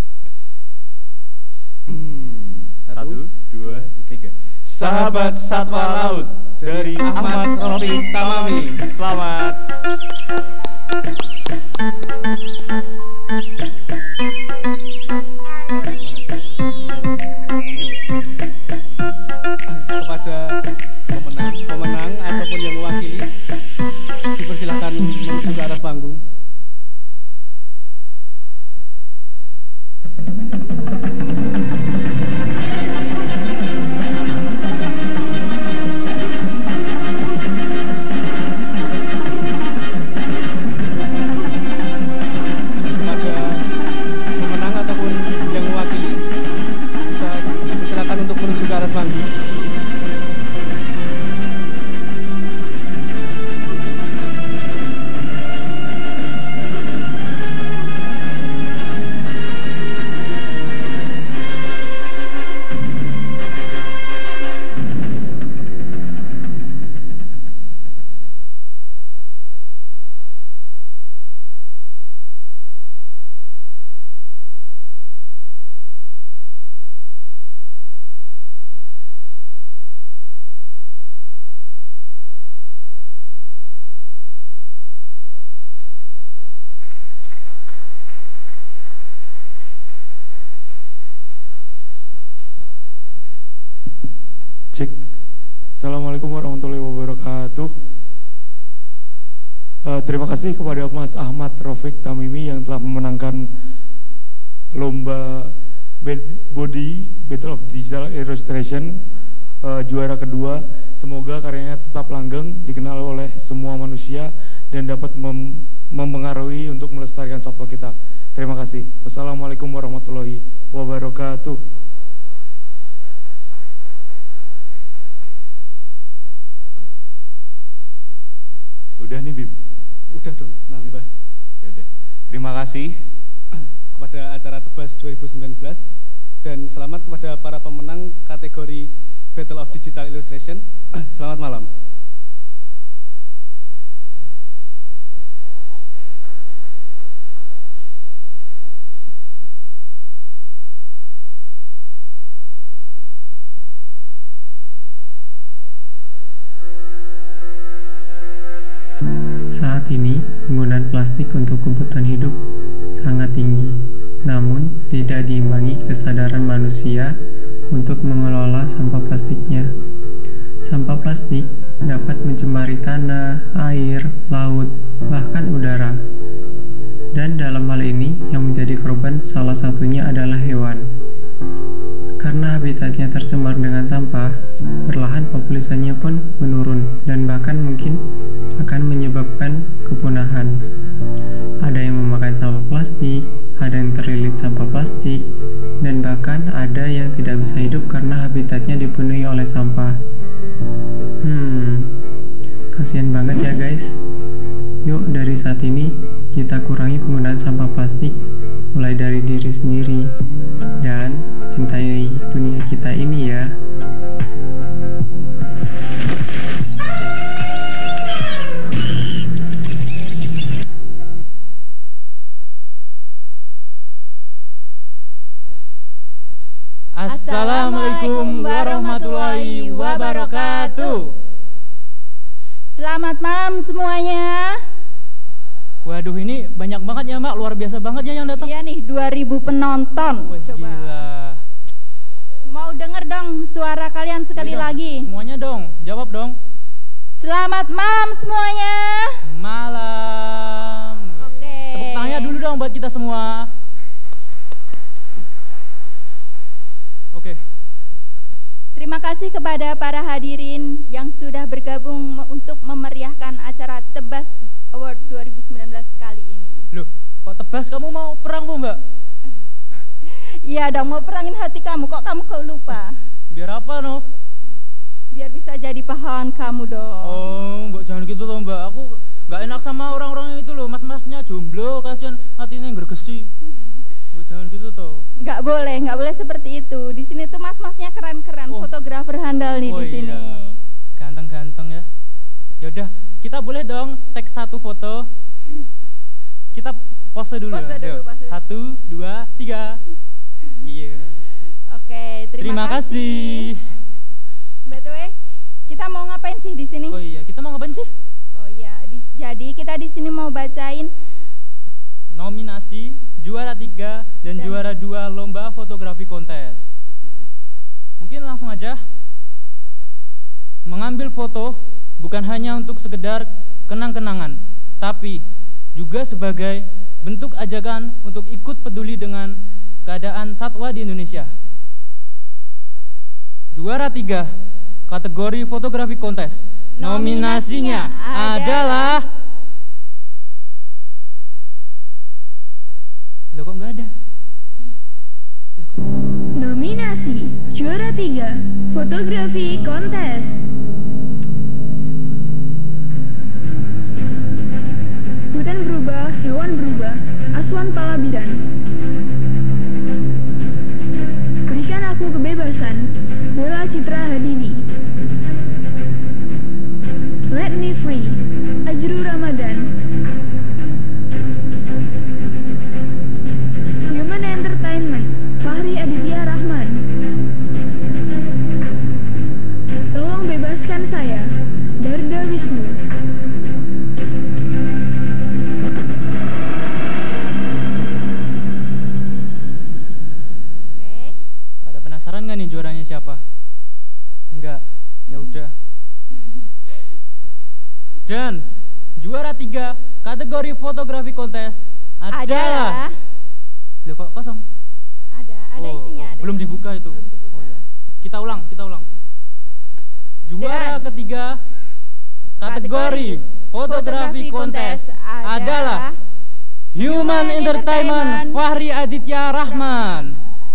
1, 2, 3. Sahabat Satwa Laut dari Ahmad Rafiq Tamami. Selamat. Kepada pemenang ataupun yang mewakili, dipersilakan menuju ke atas panggung. Kepada pemenang ataupun yang mewakili, bisa dipersilakan untuk menuju ke atas panggung. Cek. Assalamualaikum warahmatullahi wabarakatuh. Terima kasih kepada Mas Ahmad Rafiq Tamimi yang telah memenangkan lomba Body Battle of Digital Illustration juara kedua. Semoga karyanya tetap langgeng, dikenal oleh semua manusia dan dapat mempengaruhi untuk melestarikan satwa kita. Terima kasih. Wassalamualaikum warahmatullahi wabarakatuh. Udah nih, Bim? Udah dong, nambah. Ya udah. Terima kasih kepada acara Tebas 2019 dan selamat kepada para pemenang kategori Battle of Digital Illustration. Selamat malam. Saat ini, penggunaan plastik untuk kebutuhan hidup sangat tinggi, namun tidak diimbangi kesadaran manusia untuk mengelola sampah plastiknya. Sampah plastik dapat mencemari tanah, air, laut, bahkan udara. Dan dalam hal ini, yang menjadi korban salah satunya adalah hewan. Karena habitatnya tercemar dengan sampah, perlahan populasinya pun menurun dan bahkan mungkin akan menyebabkan kepunahan. Ada yang memakan sampah plastik, ada yang terlilit sampah plastik, dan bahkan ada yang tidak bisa hidup karena habitatnya dipenuhi oleh saat ini, kita kurangi penggunaan sampah plastik mulai dari diri sendiri dan cintai dunia kita ini ya. Assalamualaikum warahmatullahi wabarakatuh. Selamat malam semuanya. Waduh, ini banyak banget ya Mbak, luar biasa banget ya yang datang. Iya nih, 2000 penonton. Wih, Coba. gila. Mau denger dong suara kalian sekali Iya dong, lagi. semuanya dong, jawab dong. Selamat malam semuanya. Malam. Oke. Tepuk tangannya dulu dong buat kita semua. Oke. Terima kasih kepada para hadirin yang sudah bergabung untuk memeriahkan acara Tebas Award 2019 kali ini. Loh, kok Tebas kamu mau perang Bu Mbak? Iya dong, mau perangin hati kamu, kok kau lupa? Biar apa no? Biar bisa jadi pahlawan kamu dong. Oh, Mbak jangan gitu toh Mbak, aku nggak enak sama orang-orang yang itu loh, mas-masnya jomblo, kasihan hatinya gergesi. Mbak jangan gitu toh. Nggak boleh seperti itu. Di sini tuh mas-masnya keren-keren, fotografer handal nih di sini. Iya. Ganteng-ganteng ya. Ya udah, kita boleh dong tag satu foto. Kita pose dulu. Pose dulu, pose dulu. 1, 2, 3. Iya. Oke, terima kasih. BTW, kita mau ngapain sih di sini? Oh iya, kita mau ngapain sih? Oh iya, jadi kita di sini mau bacain nominasi juara 3 dan juara 2 lomba fotografi kontes. Mungkin langsung aja. Mengambil foto bukan hanya untuk sekedar kenang-kenangan, tapi juga sebagai bentuk ajakan untuk ikut peduli dengan keadaan satwa di Indonesia. Juara 3 kategori fotografi kontes. Nominasinya adalah Loh kok nggak ada? Nominasi juara 3 fotografi kontes. Hutan berubah, hewan berubah. Aswan Palabiran. Berikan aku kebebasan. Bella Citra Hadini. Let me free. Ajru Ramadan. Human Entertainment, Fahri Aditya Rahman. Tolong bebaskan saya, Darda Wisnu. Oke. Pada penasaran nggak nih juaranya siapa? Enggak. Ya udah. Dan juara 3 kategori fotografi kontes adalah Loh kok kosong? Ada isinya. Ada Belum dibuka itu. Belum dibuka. Oh, iya. Kita ulang. Juara ketiga kategori fotografi kontes adalah Human Entertainment Fahri Aditya Rahman.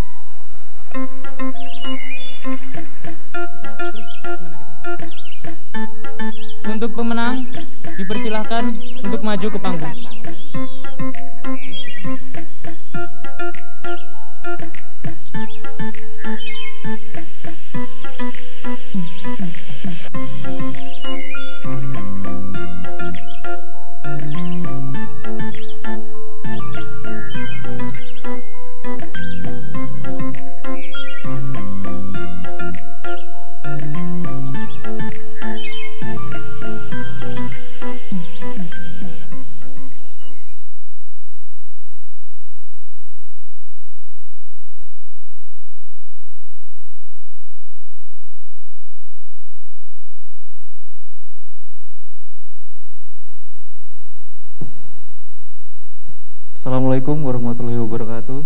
Untuk pemenang dipersilahkan untuk maju ke panggung. Assalamualaikum warahmatullahi wabarakatuh.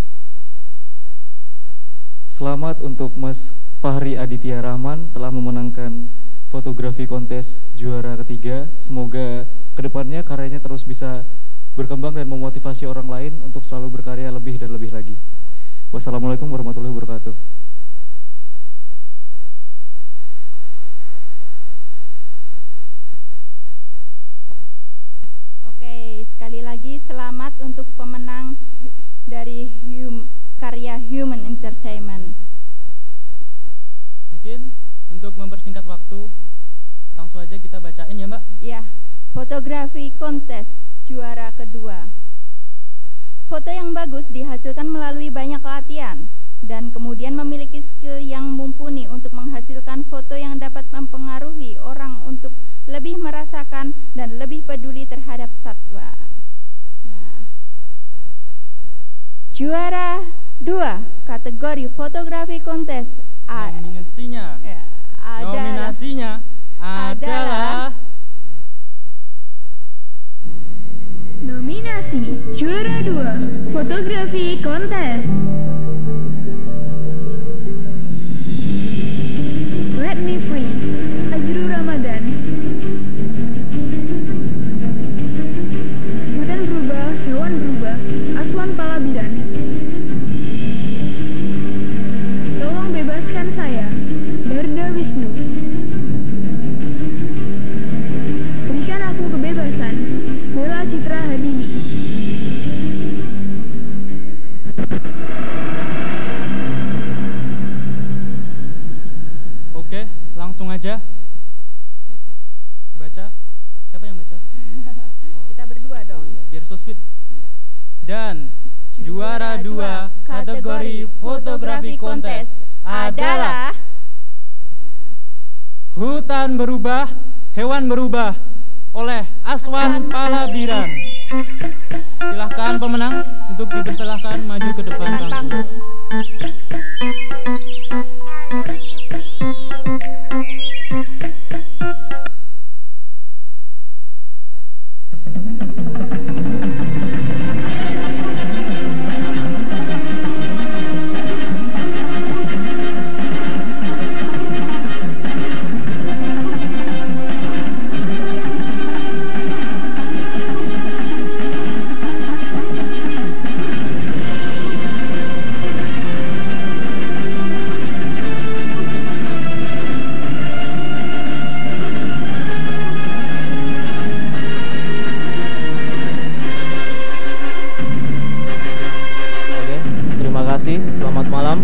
Selamat untuk Mas Fahri Aditya Rahman telah memenangkan fotografi kontes juara ketiga. Semoga kedepannya karyanya terus bisa berkembang dan memotivasi orang lain untuk selalu berkarya lebih dan lebih lagi. Wassalamualaikum warahmatullahi wabarakatuh. Oke, Sekali lagi selamat untuk pemenang dari karya Human Entertainment. Mungkin untuk mempersingkat waktu, langsung aja kita bacain ya Mbak. Ya, fotografi kontes juara kedua. Foto yang bagus dihasilkan melalui banyak latihan dan kemudian memiliki skill yang mumpuni untuk menghasilkan foto yang dapat mempengaruhi orang untuk lebih merasakan dan lebih peduli terhadap satwa. Nah, juara 2 kategori fotografi kontes Nominasinya adalah Nominasi juara 2 fotografi kontes. Let Me Free, Ajrul Ramadan. Hutan berubah, hewan berubah, Aswan Palabiran. Tolong bebaskan saya, Darda Wisnu. Berikan aku kebebasan, Bella Citra Hadini. Oke, langsung aja. Baca. Siapa yang baca? Kita berdua dong. Oh iya, biar so sweet. Dan juara 2 kategori fotografi kontes adalah Hutan Berubah, Hewan Berubah oleh Aswan Palabiran. Silahkan pemenang untuk dipersilahkan maju ke depan panggung. Selamat malam.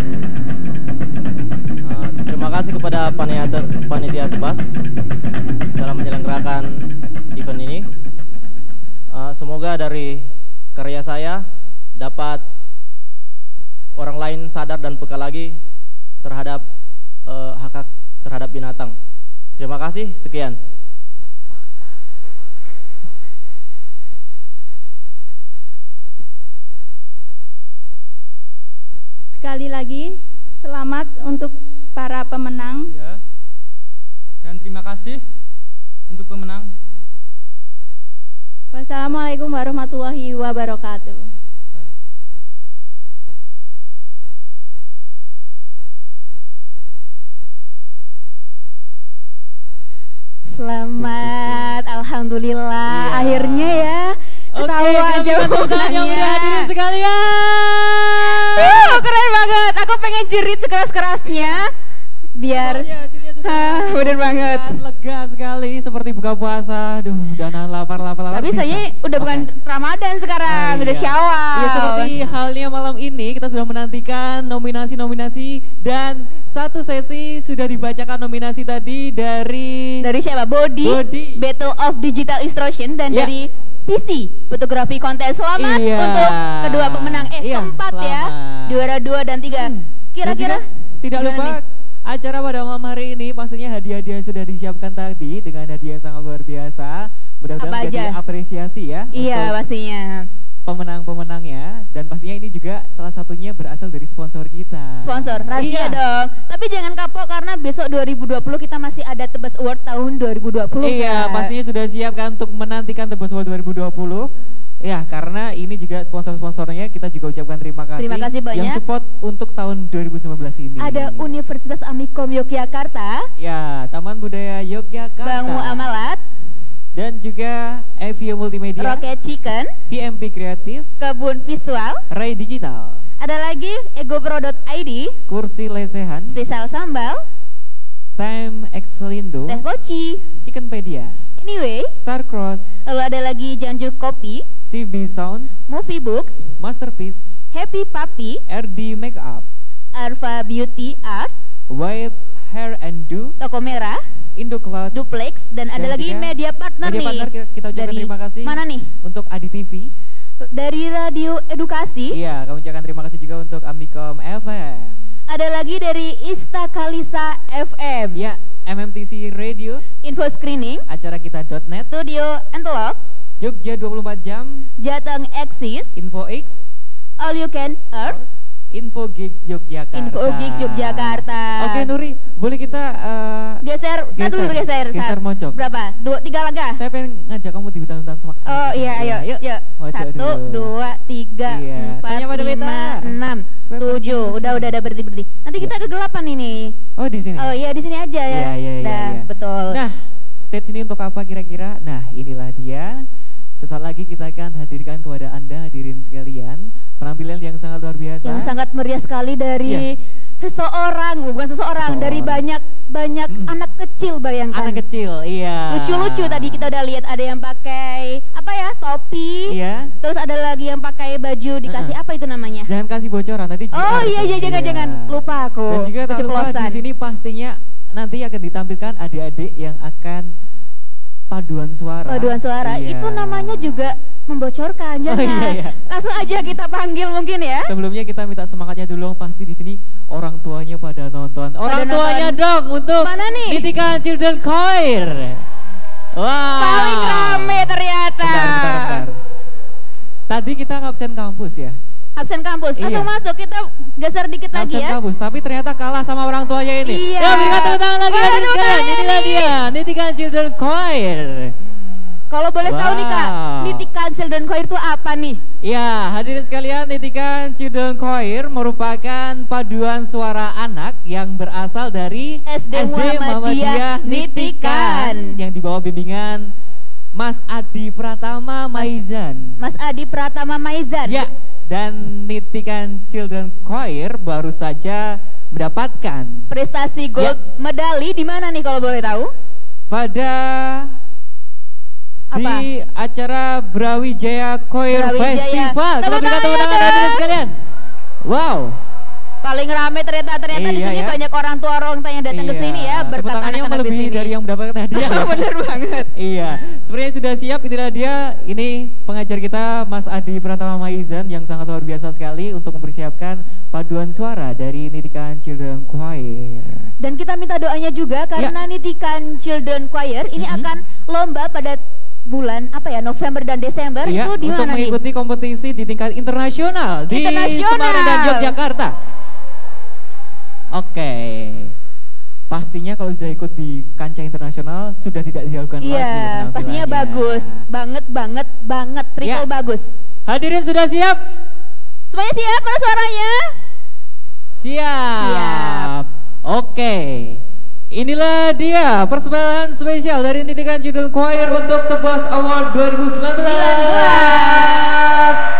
Terima kasih kepada panitia Tebas dalam menyelenggarakan event ini. Semoga dari karya saya dapat orang lain sadar dan peka lagi terhadap hak terhadap binatang. Terima kasih. Sekian. Sekali lagi, selamat untuk para pemenang. Ya. Dan terima kasih untuk pemenang. Wassalamualaikum warahmatullahi wabarakatuh. Selamat, alhamdulillah, akhirnya ya ketahuan yang udah hadirin sekalian. Keren banget, aku pengen jerit sekeras-kerasnya biar bener banget. Lega sekali seperti buka puasa. Duh, udah lapar. Tapi saya udah bukan Ramadan sekarang, udah Syawal. Iya, seperti halnya malam ini kita sudah menantikan nominasi dan satu sesi sudah dibacakan nominasi tadi dari siapa? Body. Battle of Digital Illustration dan dari PC fotografi kontes. Selamat untuk kedua pemenang keempat selamat. Ya juara 2 dan 3 kira-kira tidak lupa nih? Acara pada malam hari ini pastinya hadiah-hadiah sudah disiapkan tadi dengan hadiah yang sangat luar biasa. Mudah-mudahan menjadi apresiasi ya. Iya pastinya pemenang-pemenangnya dan pastinya ini juga salah satunya berasal dari sponsor kita. Sponsor, rahasia dong. Tapi jangan kapok karena besok 2020 kita masih ada Tebas Award tahun 2020. Iya, pastinya sudah siap kan untuk menantikan Tebas Award 2020. Ya, karena ini juga sponsor-sponsornya kita juga ucapkan terima kasih. Terima kasih banyak. Yang support untuk tahun 2019 ini. Ada Universitas Amikom Yogyakarta. Ya, Taman Budaya Yogyakarta. Bang Muamalat. Dan juga Evio Multimedia, Rocket Chicken, VMP Kreatif, Kebun Visual, Ray Digital. Ada lagi egopro.id, Kursi Lesehan, Spesial Sambal, Time Excelindo, Teh Poci, Chickenpedia, Anyway, Starcross, Lalu ada lagi Janjuk Kopi, CB Sounds, Movie Books, Masterpiece, Happy Papi, RD Makeup, Arva Beauty Art, White Hair and Do, Toko Merah, Indocloud, Duplex, dan ada lagi juga media partner media nih. partner kita ucapkan Dari terima kasih. Mana nih? Untuk Adi TV. Dari Radio Edukasi. Iya, kami ucapkan terima kasih juga untuk Amikom FM. Ada lagi dari Istakalisa FM. Ya, MMTC Radio, Info Screening, acara kita.net, Studio Entelok, Jogja 24 jam, Jateng Exis, Info X, All You Can Earth, Info Gigs Yogyakarta. Info Gigs Yogyakarta. Oke Nuri, boleh kita geser geser mojok. Berapa? 2, 3 langkah. Saya pengen ngajak kamu di hutan-hutan semak-semak. Oh iya, ayo. Yuk. Mojok 1, dulu. 2, 3, Iya. 4, Tanya pada Beta. 5, 6, 7. Udah berhenti. Nanti kita kegelapan ini. Oh di sini. Oh iya, di sini aja ya. Iya. Betul. Nah, stage ini untuk apa kira-kira? Nah, inilah dia. Sesaat lagi kita akan hadirkan kepada Anda hadirin sekalian penampilan yang sangat luar biasa. Yang sangat meriah sekali dari seseorang, dari banyak anak kecil, bayangkan. Anak kecil, iya. Lucu-lucu tadi kita udah lihat, ada yang pakai topi. Iya. Terus ada lagi yang pakai baju dikasih apa itu namanya? Jangan kasih bocoran tadi. Oh iya, jangan lupa aku. Dan juga tak lupa di sini pastinya nanti akan ditampilkan adik-adik yang akan paduan suara. Iya. Itu namanya juga membocorkan, jangan. Iya. Langsung aja kita panggil mungkin ya. Sebelumnya kita minta semangatnya dulu, pasti di sini orang tuanya pada nonton. Orang tuanya dong untuk mana nih? Nitikan Children Choir. Wow. Paling rame ternyata. Bentar. Tadi kita ngabsen kampus ya. Absen kampus, langsung masuk, kita geser dikit lagi ya. Absen kampus, tapi ternyata kalah sama orang tuanya ini. Iya. Ya, berikan tepuk tangan lagi hadirin sekalian. Inilah dia, Nitikan Children Choir. Kalau boleh tahu nih Kak, Nitikan Children Choir itu apa nih? Ya, hadirin sekalian, Nitikan Children Choir merupakan paduan suara anak yang berasal dari SD Muhammadiyah Nitikan yang dibawa bimbingan Mas Adi Pratama Maizan. Mas Adi Pratama Maizan. Ya, dan Nitikan Children Choir baru saja mendapatkan prestasi gold medali di mana nih kalau boleh tahu? Pada di acara Brawijaya Choir Festival. Kita berikan tepuk tangan hadirin sekalian. Wow. Paling rame ternyata di sini banyak orang tua yang datang ke sini ya, berkat anak-anak di sini. Dari yang mendapatkan hadiah. Bener banget. Iya, sebenarnya sudah siap. Inilah dia, ini pengajar kita Mas Adi Pratama Maizan yang sangat luar biasa sekali untuk mempersiapkan paduan suara dari Nitikan Children Choir. Dan kita minta doanya juga karena Nitikan Children Choir ini akan lomba pada bulan November dan Desember itu di mana nih? Untuk mengikuti kompetisi di tingkat internasional di Semarang dan Yogyakarta. Oke. Pastinya kalau sudah ikut di kancah internasional sudah tidak diragukan lagi. Iya, pastinya bagus, banget, triple bagus. Hadirin sudah siap? Semuanya siap? Mana suaranya? Siap. Oke. Inilah dia persembahan spesial dari Nitikan Children Choir untuk The Boss Award 2019.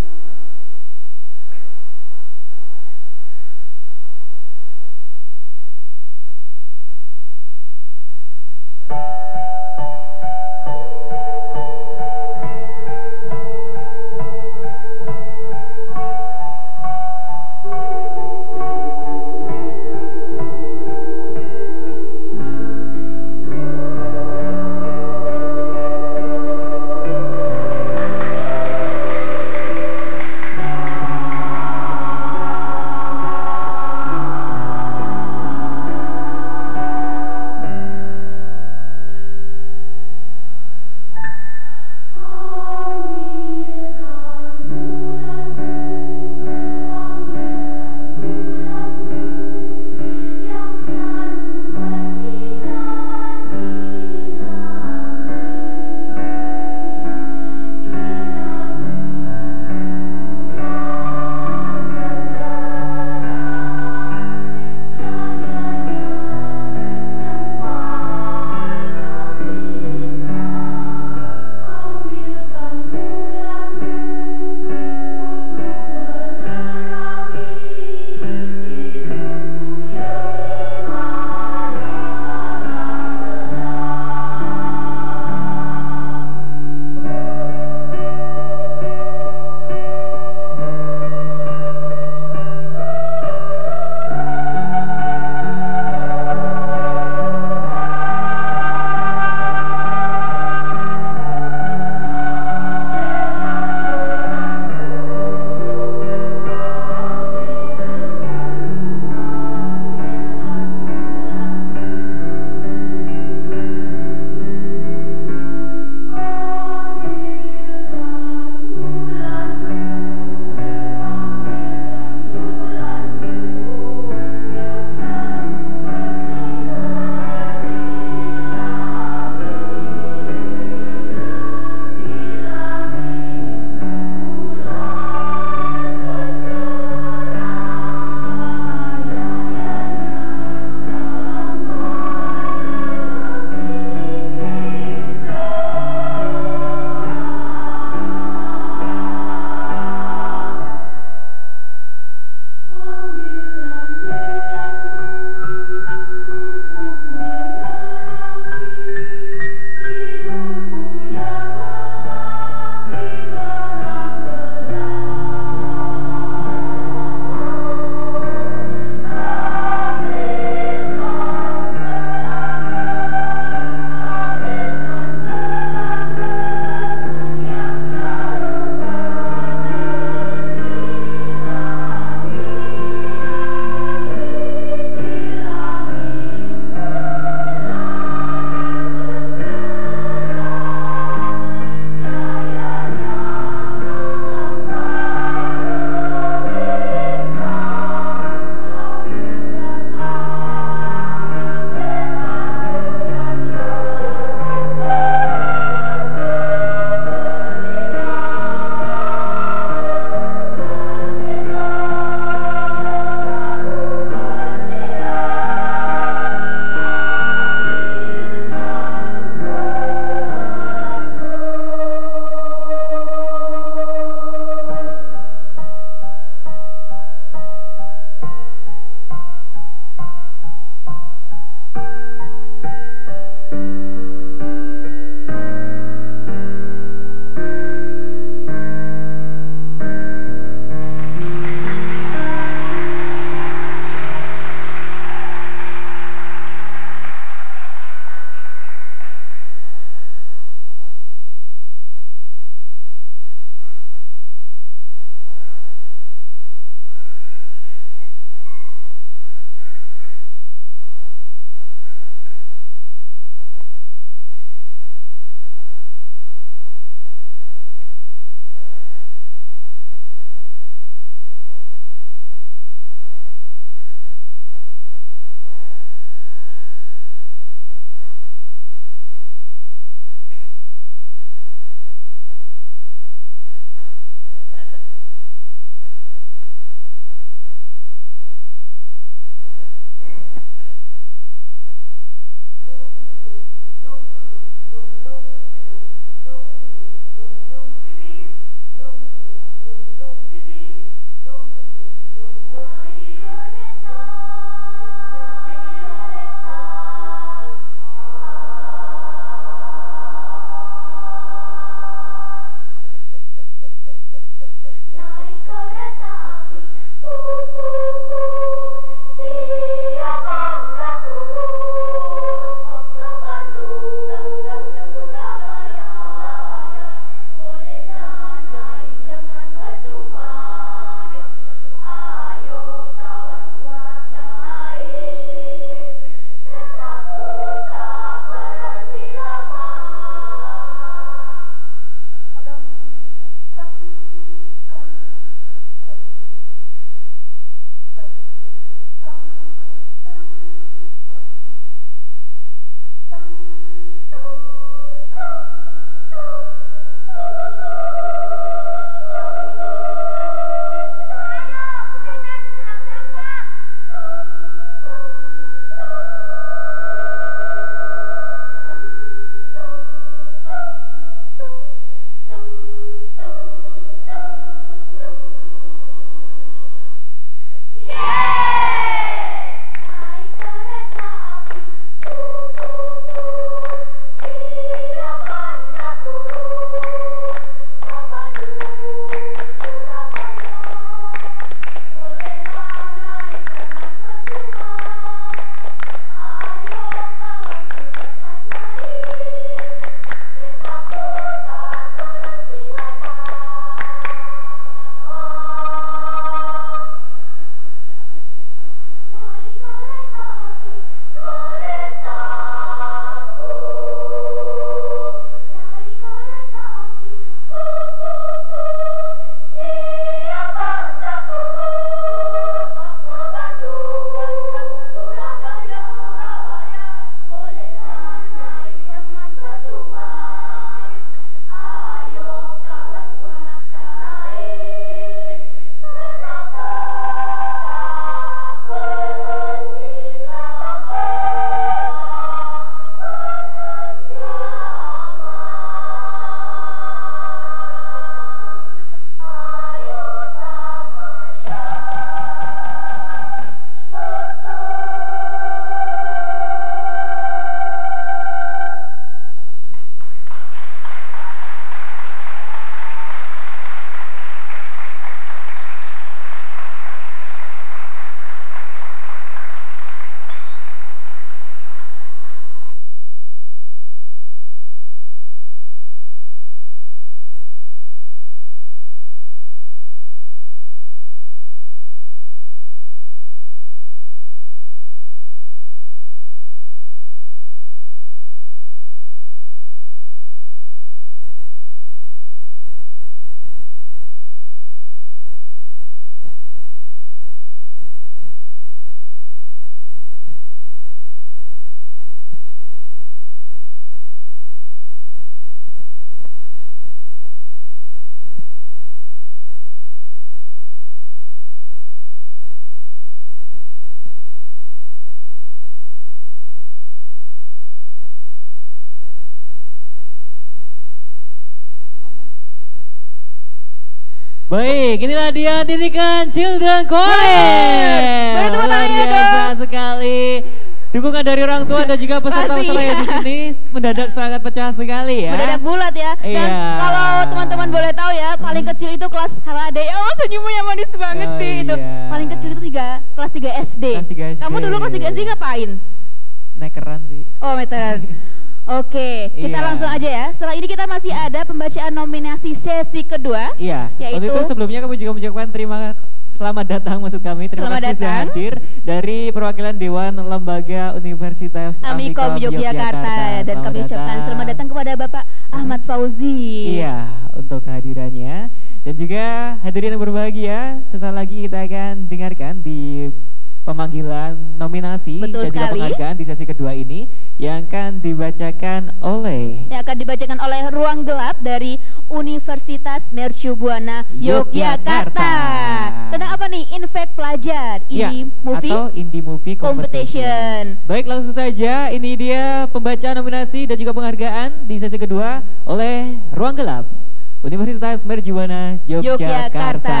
Baik, inilah dia Titikan Children Choir. Beri tepuk Luar tangannya biasa sekali. Dukungan dari orang tua dan juga peserta-peserta yang di sini mendadak sangat pecah sekali ya. Mendadak bulat ya. Dan Iya. kalau teman-teman boleh tahu ya, paling kecil itu kelas Harade. Oh, senyumnya manis banget Oh, deh itu. iya. Paling kecil itu kelas 3 SD. Kelas 3 SD. Kamu dulu kelas 3 SD ngapain? Nekeran sih. Oh, meteran. Oke, kita Iya. langsung aja ya. Setelah ini kita masih ada pembacaan nominasi sesi kedua. Iya. Waktu Yaitu itu sebelumnya kami juga mengucapkan selamat datang maksud kami. Terima Selamat kasih sudah datang. hadir dari perwakilan Dewan Lembaga Universitas Amikom Yogyakarta, dan kami ucapkan selamat datang kepada Bapak Ahmad Fauzi. Iya, untuk kehadirannya. Dan juga hadirin yang berbahagia, sesaat lagi kita akan dengarkan di pemanggilan nominasi Betul dan juga sekali. penghargaan di sesi kedua ini yang akan dibacakan oleh Yang akan dibacakan oleh Ruang Gelap dari Universitas Mercu Buana Yogyakarta. Tentang apa nih? Infek Pelajar, Indie Movie atau Indie Movie Competition. Baik, langsung saja ini dia pembacaan nominasi dan juga penghargaan di sesi kedua oleh Ruang Gelap Universitas Mercu Buana Yogyakarta.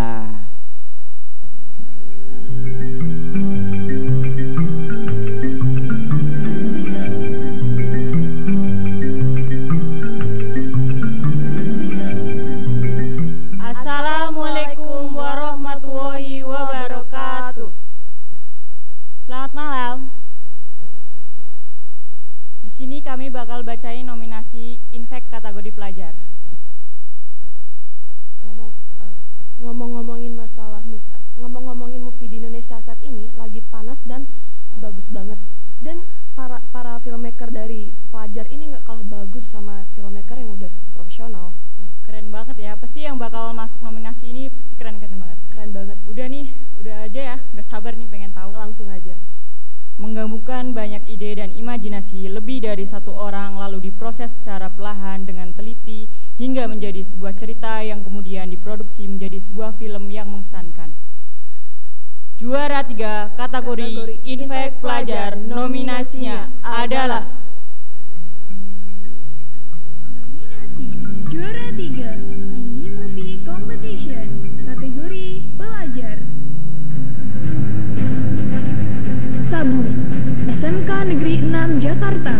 Assalamualaikum warahmatullahi wabarakatuh. Selamat malam. Di sini kami bakal bacain nominasi Infek kategori pelajar. Ngomong-ngomongin ngomong-ngomongin movie di Indonesia saat ini lagi panas dan bagus banget. Dan para filmmaker dari pelajar ini nggak kalah bagus sama filmmaker yang udah profesional. Keren banget ya. Pasti yang bakal masuk nominasi ini pasti keren-keren banget. Keren banget. Udah nih, udah aja ya. Nggak sabar nih pengen tahu. Langsung aja. Menggabungkan banyak ide dan imajinasi lebih dari satu orang lalu diproses secara perlahan dengan teliti hingga menjadi sebuah cerita yang kemudian diproduksi menjadi sebuah film yang mengesankan. Juara 3 kategori Infek Pelajar nominasinya adalah Nominasi juara 3 Indie Movie Competition kategori pelajar. Sabung SMK Negeri 6 Jakarta.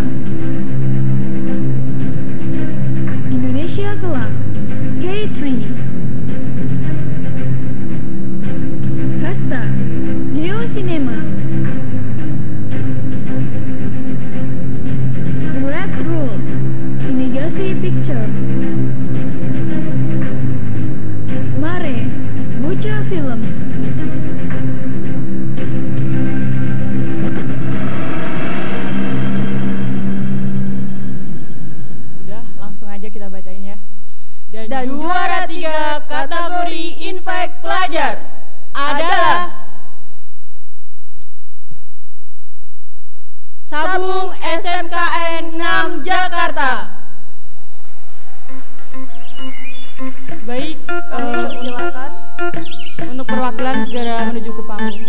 Indonesia Kelak K3. Hasta Geocinema. The Red Rules Sinigasi Picture. Mare Bocah Films. Udah, langsung aja kita bacain ya. Dan juara 3 kategori Infek Pelajar adalah Sabung SMKN 6 Jakarta. Baik, silakan untuk perwakilan segera menuju ke panggung.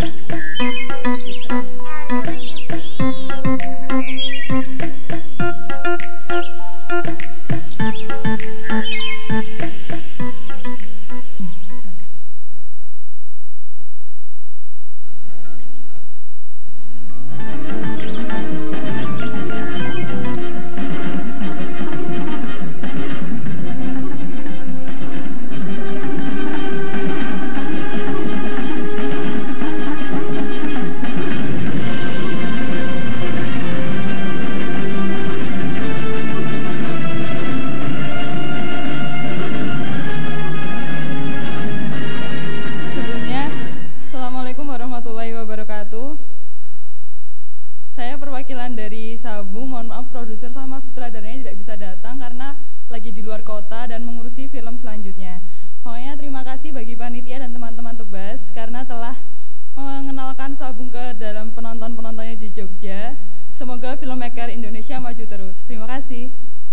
Sebelumnya, Assalamualaikum warahmatullahi wabarakatuh. Saya perwakilan dari Sabung, mohon maaf produser sama sutradaranya tidak bisa datang karena lagi di luar kota dan mengurusi film selanjutnya. Pokoknya terima kasih bagi panitia dan teman-teman Tebas karena telah mengenalkan Sabung ke dalam penonton-penontonnya di Jogja. Semoga filmmaker Indonesia maju terus. Terima kasih.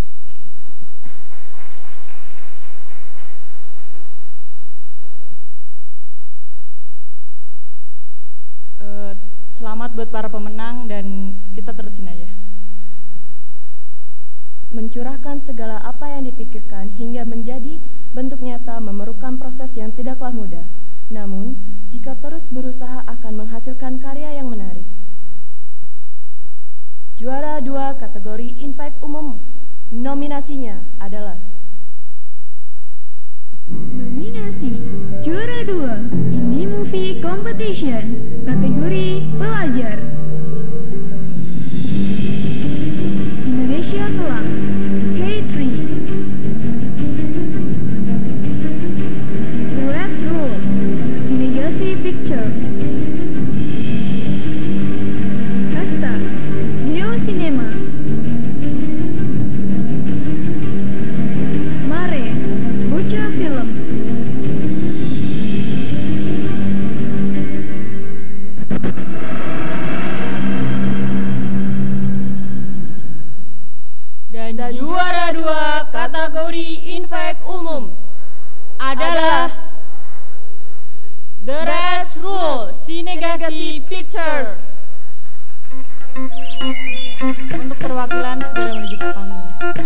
Selamat buat para pemenang dan kita terusin aja. Mencurahkan segala apa yang dipikirkan hingga menjadi bentuk nyata memerlukan proses yang tidaklah mudah. Namun, jika terus berusaha akan menghasilkan karya yang menarik. Juara 2 kategori Invite Umum. Nominasinya adalah Nominasi Juara 2 Indie Movie Competition kategori pelajar. Indonesia Kelak K3. The Red Rules Sinegasi Picture. Kasta Geo Cinema. Mare Bocah Films. Dan juara 2 kategori Invite Umum adalah The Red Rules Sinegasi Pictures. Untuk perwakilan segera menuju ke panggung.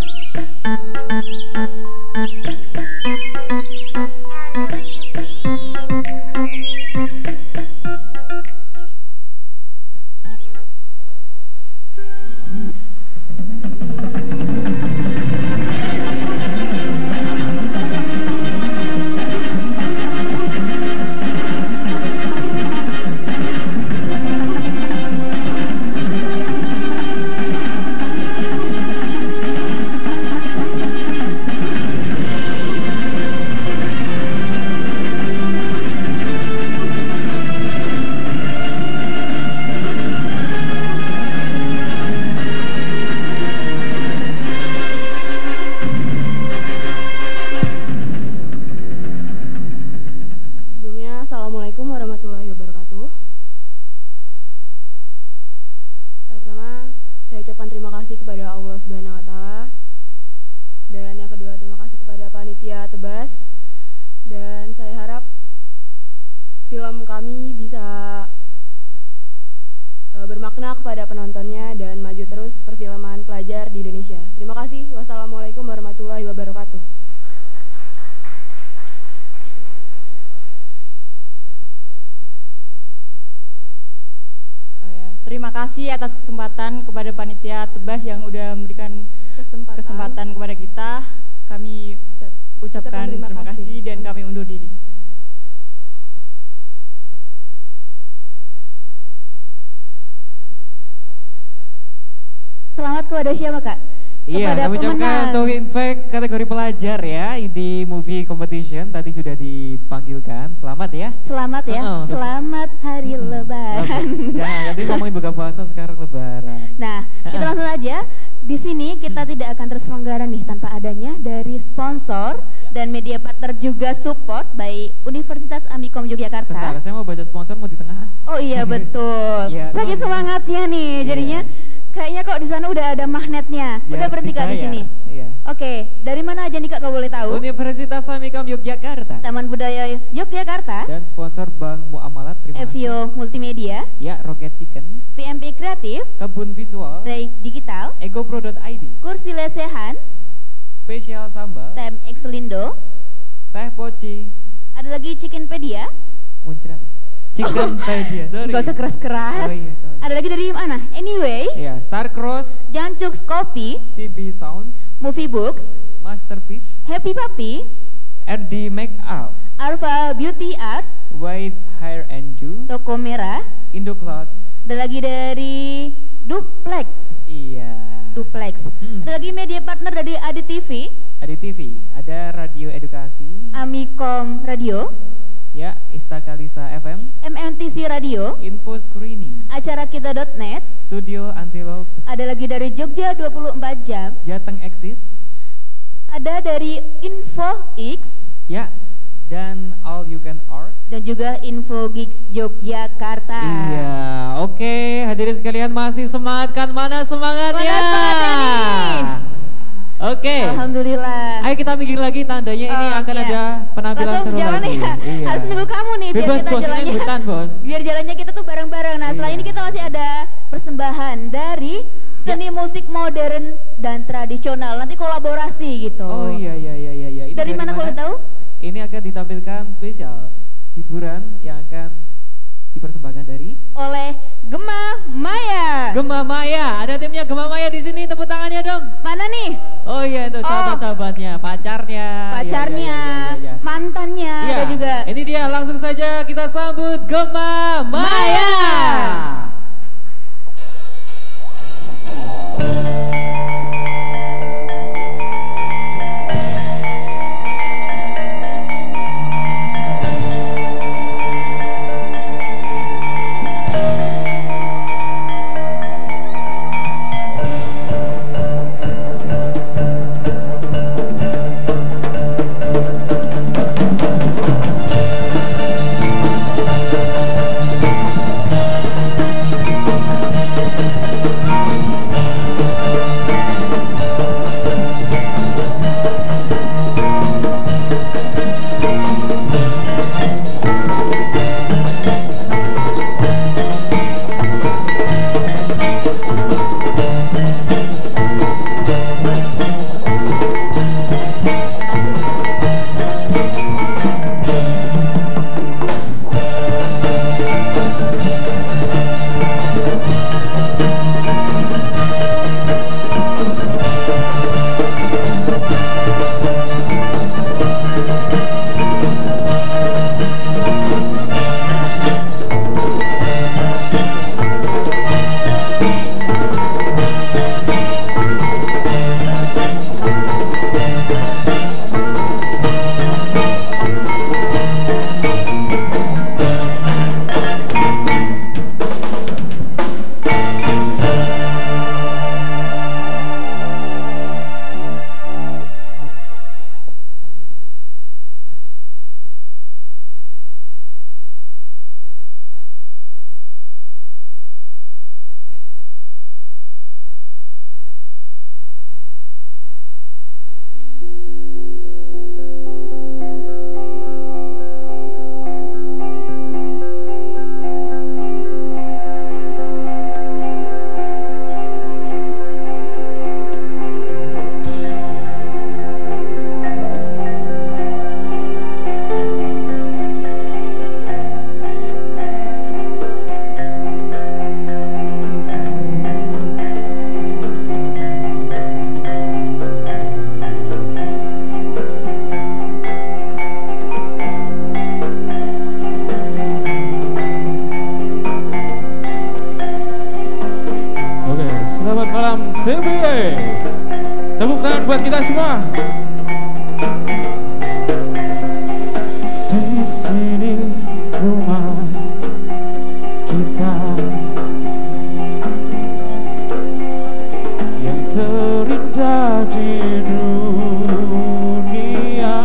film kami bisa bermakna kepada penontonnya dan maju terus perfilman pelajar di Indonesia. Terima kasih. Wassalamualaikum warahmatullahi wabarakatuh. Terima kasih atas kesempatan kepada panitia Tebas yang udah memberikan kesempatan kepada kita. Kami ucapkan terima kasih dan kami undur diri. Selamat kepada siapa, Kak? Iya, kami ucapkan untuk Invite kategori pelajar ya di movie competition tadi sudah dipanggilkan. Selamat ya. Selamat ya. Selamat hari Lebaran. Jangan, nanti ngomongin buka puasa sekarang Lebaran. Nah, kita langsung aja. Di sini kita tidak akan terselenggara nih tanpa adanya dari sponsor dan media partner juga support by Universitas Amikom Yogyakarta. Bentar, saya mau baca sponsor mau di tengah. Oh iya betul. Saking semangatnya nih, jadinya kayaknya kok di sana udah ada magnetnya. Udah berhenti Kak di sini. Oke, dari mana aja nih Kak kalau boleh tahu? Universitas Amikom Yogyakarta. Taman Budaya Yogyakarta. Dan sponsor Bank Muamalat. Terima kasih. Evio Multimedia. Ya, Rocket Chicken. VMP Kreatif. Kebun Visual. Ray Digital. Egopro.id. Kursi Lesehan. Spesial Sambal. Tem Xlindo. Teh Poci. Ada lagi Chickenpedia. Muncrat ya. Chickenpedia, sorry. Gak usah keras-keras. Oh iya, sorry. Ada lagi dari mana? Anyway. Iya, Star Cross. Jancuks Kopi. CB Sounds. Movie Books. Masterpiece. Happy Puppy. RD Makeup. Arva Beauty Art. White Hair and Do. Toko Merah. Indo Clouds. Ada lagi dari Duplex. Iya. Duplex. Ada lagi media partner dari Adi TV. Adi TV. Ada Radio Edukasi. Amikom Radio. Ya, Istakalisa FM. MNTC Radio. Info Screening. Acara kita.net. Studio Antelope. Ada lagi dari Jogja 24 jam. Jateng Exis. Ada dari Info X. Ya, dan All You Can Art. Dan juga Info Gigs Yogyakarta. Iya, oke. Hadirin sekalian masih semangat kan? Mana semangatnya? Mana semangatnya nih? Oke. Alhamdulillah. Ayo kita mikir lagi tandanya ini akan ada penampilan langsung seru jalan lagi. Ya. Iya. Harus nunggu kamu nih biar Bebas kita bos, jalannya. Bos. Biar jalannya kita tuh bareng-bareng. Nah, setelah ini kita masih ada persembahan dari seni musik modern dan tradisional. Nanti kolaborasi gitu. Oh iya. Ini dari mana kalau tahu? Ini akan ditampilkan spesial hiburan yang akan dipersembahkan dari oleh Gema Maya. Gema Maya, ada timnya Gema Maya di sini, tepuk tangannya dong. Mana nih? Oh iya, itu sahabat-sahabatnya, pacarnya, iya. Mantannya iya. ada juga. Ini dia, langsung saja kita sambut Gema Maya. Tepuk tangan buat kita semua. Di sini rumah kita yang terindah di dunia.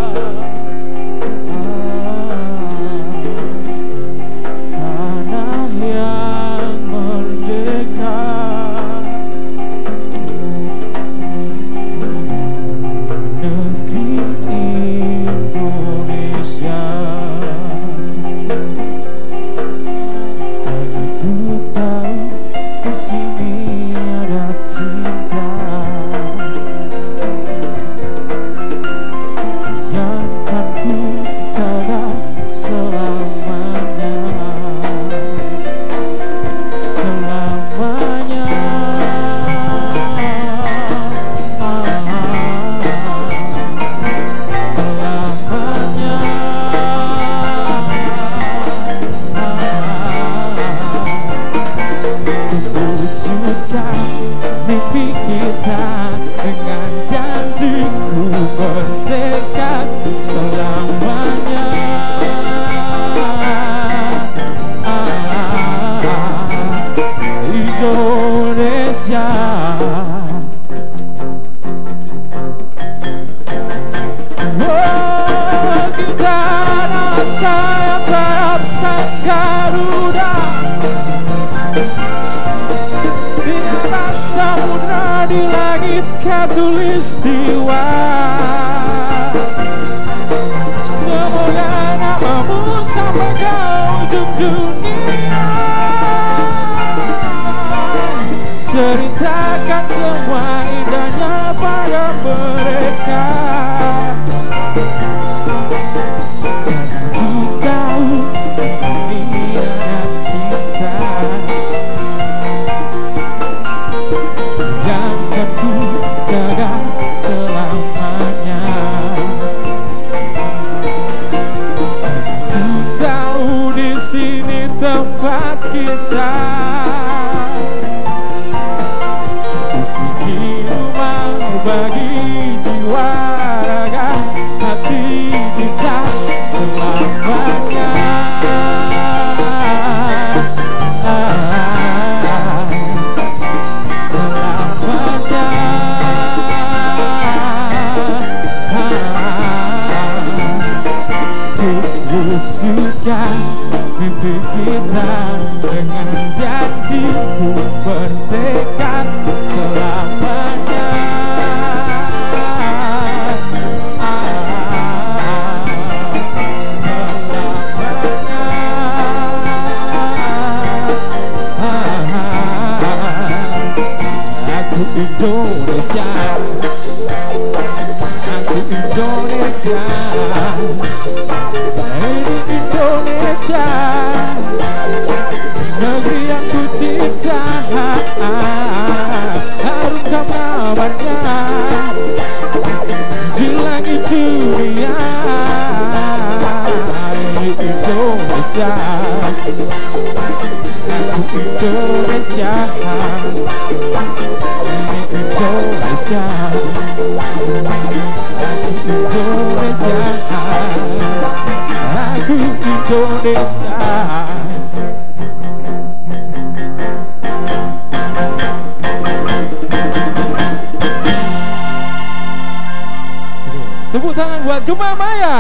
Tanah yang merdeka. Mimpi kita dengan janjiku merdeka selamanya. Indonesia. Oh, kita adalah sayap-sayap sang Garuda. Samudra di langit khatulistiwa. Semoga namamu sampai ke ujung dunia. ceritakan semua indahnya pada mereka. Ku tahu di sini ada cinta yang kan ku jaga selamanya. Ku tahu di sini tempat kita. Di sini rumah bagi jiwa raga hati kita selamanya. Selamanya. Terwujudkan mimpi kita dengan janji ku bertekad selamanya. Aku Indonesia, aku Indonesia, ini Indonesia, negeri yang ku cinta, harumkan namanya di langit dunia. Ini Indonesia, aku Indonesia, ini Indonesia, aku Indonesia, aku Indonesia. Tepuk tangan buat Gemma Maya.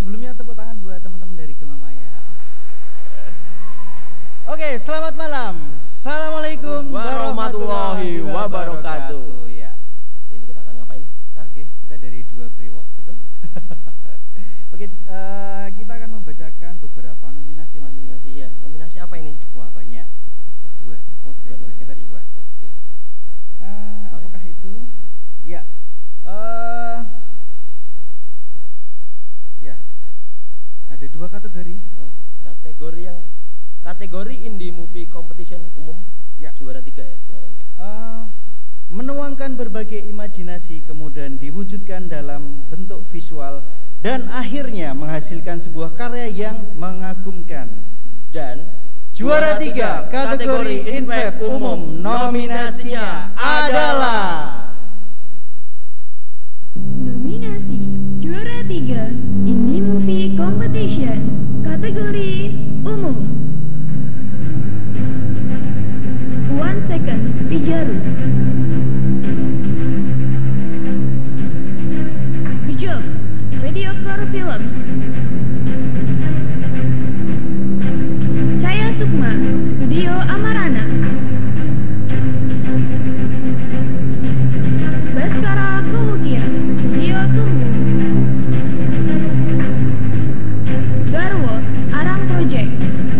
sebelumnya tepuk tangan buat teman-teman dari Gema Maya. Oke, selamat malam. Assalamualaikum warahmatullahi wabarakatuh. Ya. Hari ini kita akan ngapain? Oke, kita dari Dua Brewok, betul? Oke, kita akan membacakan beberapa nominasi Mas Rio. Nominasi ya. Nominasi apa ini? Wah, banyak. Oh, dua. Oh, dua Tugas kita nominasi. dua. Oke. Apakah itu? Ya. Ya. Ada dua kategori. Oh, kategori indie movie competition umum. Ya. Juara 3 ya. Oh ya. Menuangkan berbagai imajinasi kemudian diwujudkan dalam bentuk visual dan akhirnya menghasilkan sebuah karya yang mengagumkan. Dan juara 3 kategori Infab umum nominasinya adalah Nominasi juara 3 Indie Movie Competition kategori umum. 1 Second Pijaru, Gejok Mediocre Films, Caya Sukma Studio Amarana, Baskara Kewukir Studio Tumbuh, Garwo Arang Project.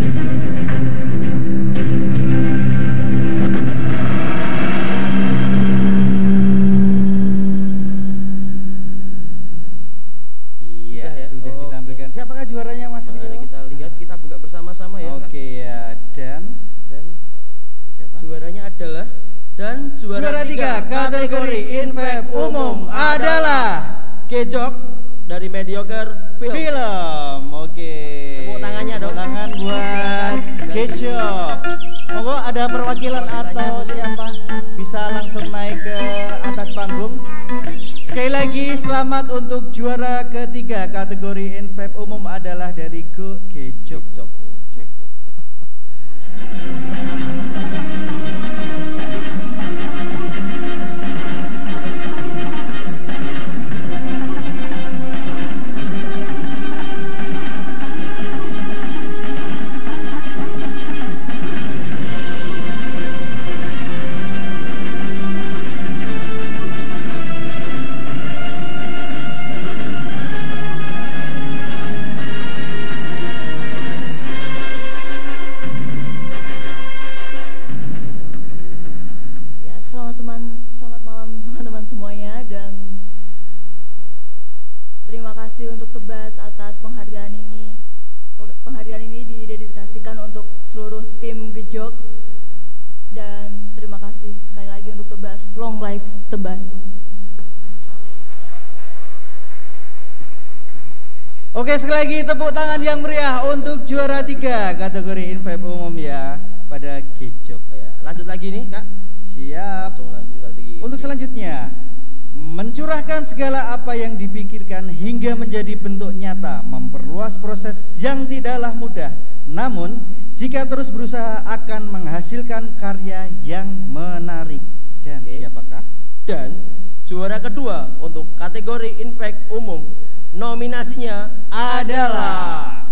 Sudah ditampilkan. Siapakah juaranya Mas Rio? Mari kita lihat, kita buka bersama-sama ya. Oke ya, dan siapa? Juaranya adalah juara 3 kategori Infab umum adalah Gejok dari Mediocre Film. Oke. Tepuk tangannya dong. Tepuk tangan buat Gejok. Monggo ada perwakilan atau siapa bisa langsung naik ke atas panggung. Sekali lagi selamat untuk juara ketiga kategori Infab umum adalah dari Gejok. Selamat malam teman-teman semuanya, dan terima kasih untuk Tebas atas penghargaan ini. Penghargaan ini didedikasikan untuk seluruh tim Gejok, dan terima kasih sekali lagi untuk Tebas. Long life Tebas. Oke, sekali lagi tepuk tangan yang meriah untuk juara 3 kategori Infab umum ya pada Gejok. Oh ya, lanjut lagi nih Kak. Siap. Langsung lagi. Untuk selanjutnya, mencurahkan segala apa yang dipikirkan hingga menjadi bentuk nyata, memperluas proses yang tidaklah mudah. Namun, jika terus berusaha akan menghasilkan karya yang menarik. Dan siapakah? Dan juara kedua untuk kategori Infab umum nominasinya adalah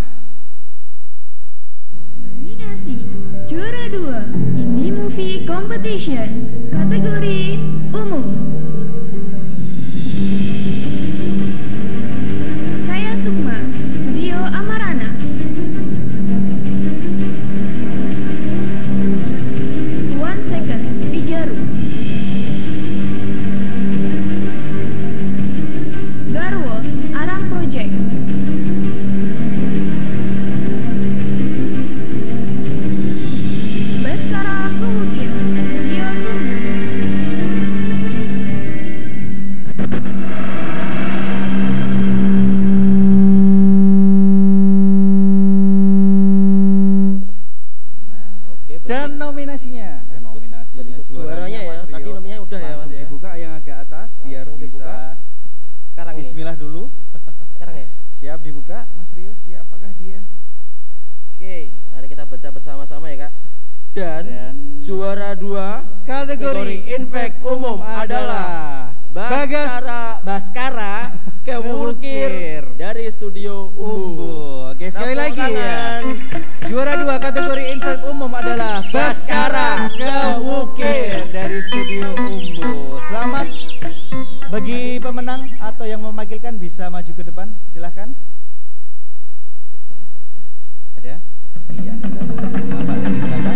Nominasi juara 2 Indie Movie Competition kategori umum. Caya Sukma Studio Amarana, One Second Pijaru, Garwo Arang Project, Baskara Kewukir Studio Tumbuh, Dan nominasinya, juaranya ya. Tadi nominasinya udah ya Mas langsung ya. dibuka yang agak atas biar Langsung bisa dibuka. Sekarang nih. Bismillah dulu. Sekarang ya. Siap dibuka, Mas Rio. Siapakah dia? Oke, mari kita baca bersama-sama ya Kak. Dan juara 2 kategori Infab umum adalah Baskara Kewukir dari Studio Bagi pemenang atau yang mewakilkan bisa maju ke depan, silahkan. Ada? Iya, kita tunggu Bapak dari belakang.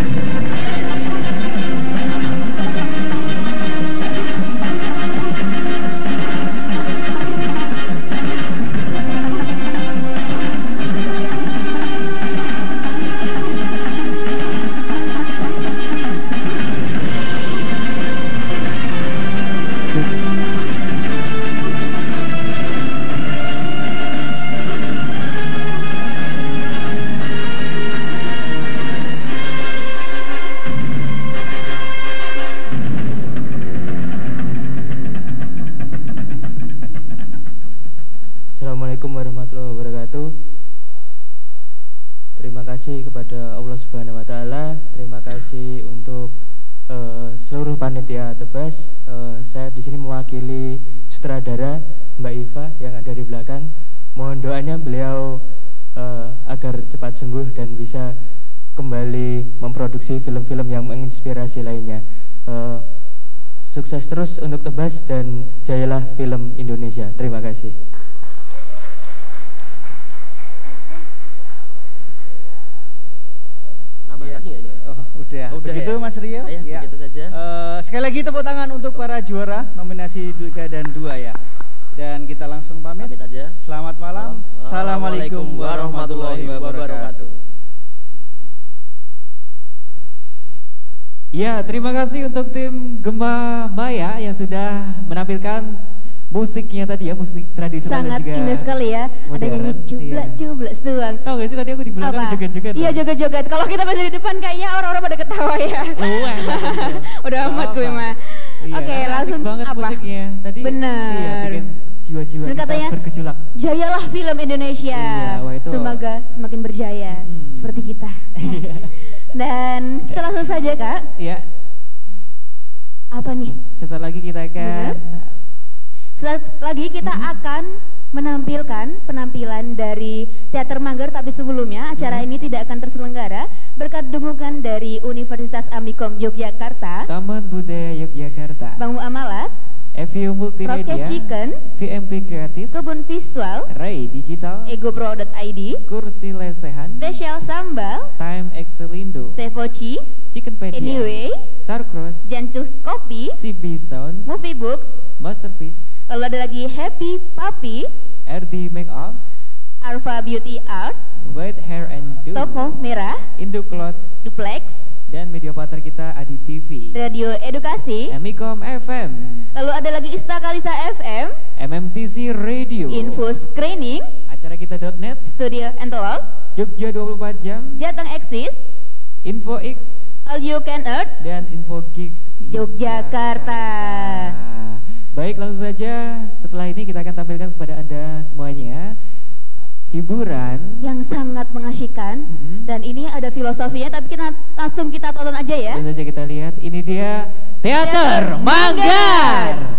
Assalamualaikum warahmatullahi wabarakatuh. Terima kasih kepada Allah Subhanahu wa taala. Terima kasih untuk seluruh panitia Tebas. Saya di sini mewakili sutradara Mbak Iva yang ada di belakang. Mohon doanya beliau agar cepat sembuh dan bisa kembali memproduksi film-film yang menginspirasi lainnya. Sukses terus untuk Tebas dan jayalah film Indonesia. Terima kasih. Begitu ya? Mas Rio. Ya, begitu saja. Sekali lagi tepuk tangan untuk para juara nominasi 3 dan 2 ya. Dan kita langsung pamit. Aja. Selamat malam. Assalamualaikum warahmatullahi wabarakatuh. Ya, terima kasih untuk tim Gemma Maya yang sudah menampilkan musiknya tadi ya, musik tradisional sangat dan juga indah sekali ya. Ada nyanyi cublak suang. Tahu gak sih tadi aku di belakang joget-joget? Iya joget-joget. Kalau kita masih di depan kayaknya orang-orang pada ketawa ya. Udah amat gue mah. Iya, Oke, langsung banget apa? musiknya tadi. Benar. Iya, bikin jiwa-jiwa Dan kita katanya bergejolak. jayalah film Indonesia. Iya, wah itu. Semoga semakin berjaya seperti kita. Dan kita langsung saja Kak. Iya. Apa nih? Sesaat lagi kita akan Sesaat lagi kita akan menampilkan penampilan dari Teater Manggar, tapi sebelumnya acara ini tidak akan terselenggara berkat dukungan dari Universitas Amikom Yogyakarta, Taman Budaya Yogyakarta, Bank Muamalat, FIU Multimedia, Rocket Chicken, VMP Kreatif, Kebun Visual, Ray Digital, egopro.id, Kursi Lesehan, Spesial Sambal, Time Excelindo, Tepoci, Chickenpedia, Anyway, Starcross, Jancus Kopi, CB Sounds, Movie Books, Masterpiece, lalu ada lagi Happy Puppy, RD Makeup, Arva Beauty Art, White Hair and Do, Toko Merah, Indocloth, Duplex, dan media partner kita Adi TV, Radio Edukasi, Amikom FM, lalu ada lagi Istakalisa FM, MMTC Radio, Info Screening, acara kita.net, Studio Entelop, Jogja 24 Jam, Jateng Exis, Info X, All You Can Earth, dan Info Gigs Yogyakarta. Baik, langsung saja setelah ini kita akan tampilkan kepada Anda semuanya hiburan yang sangat mengasyikkan dan ini ada filosofinya, tapi langsung kita tonton aja ya. Dan saja kita lihat, ini dia Teater Manggar.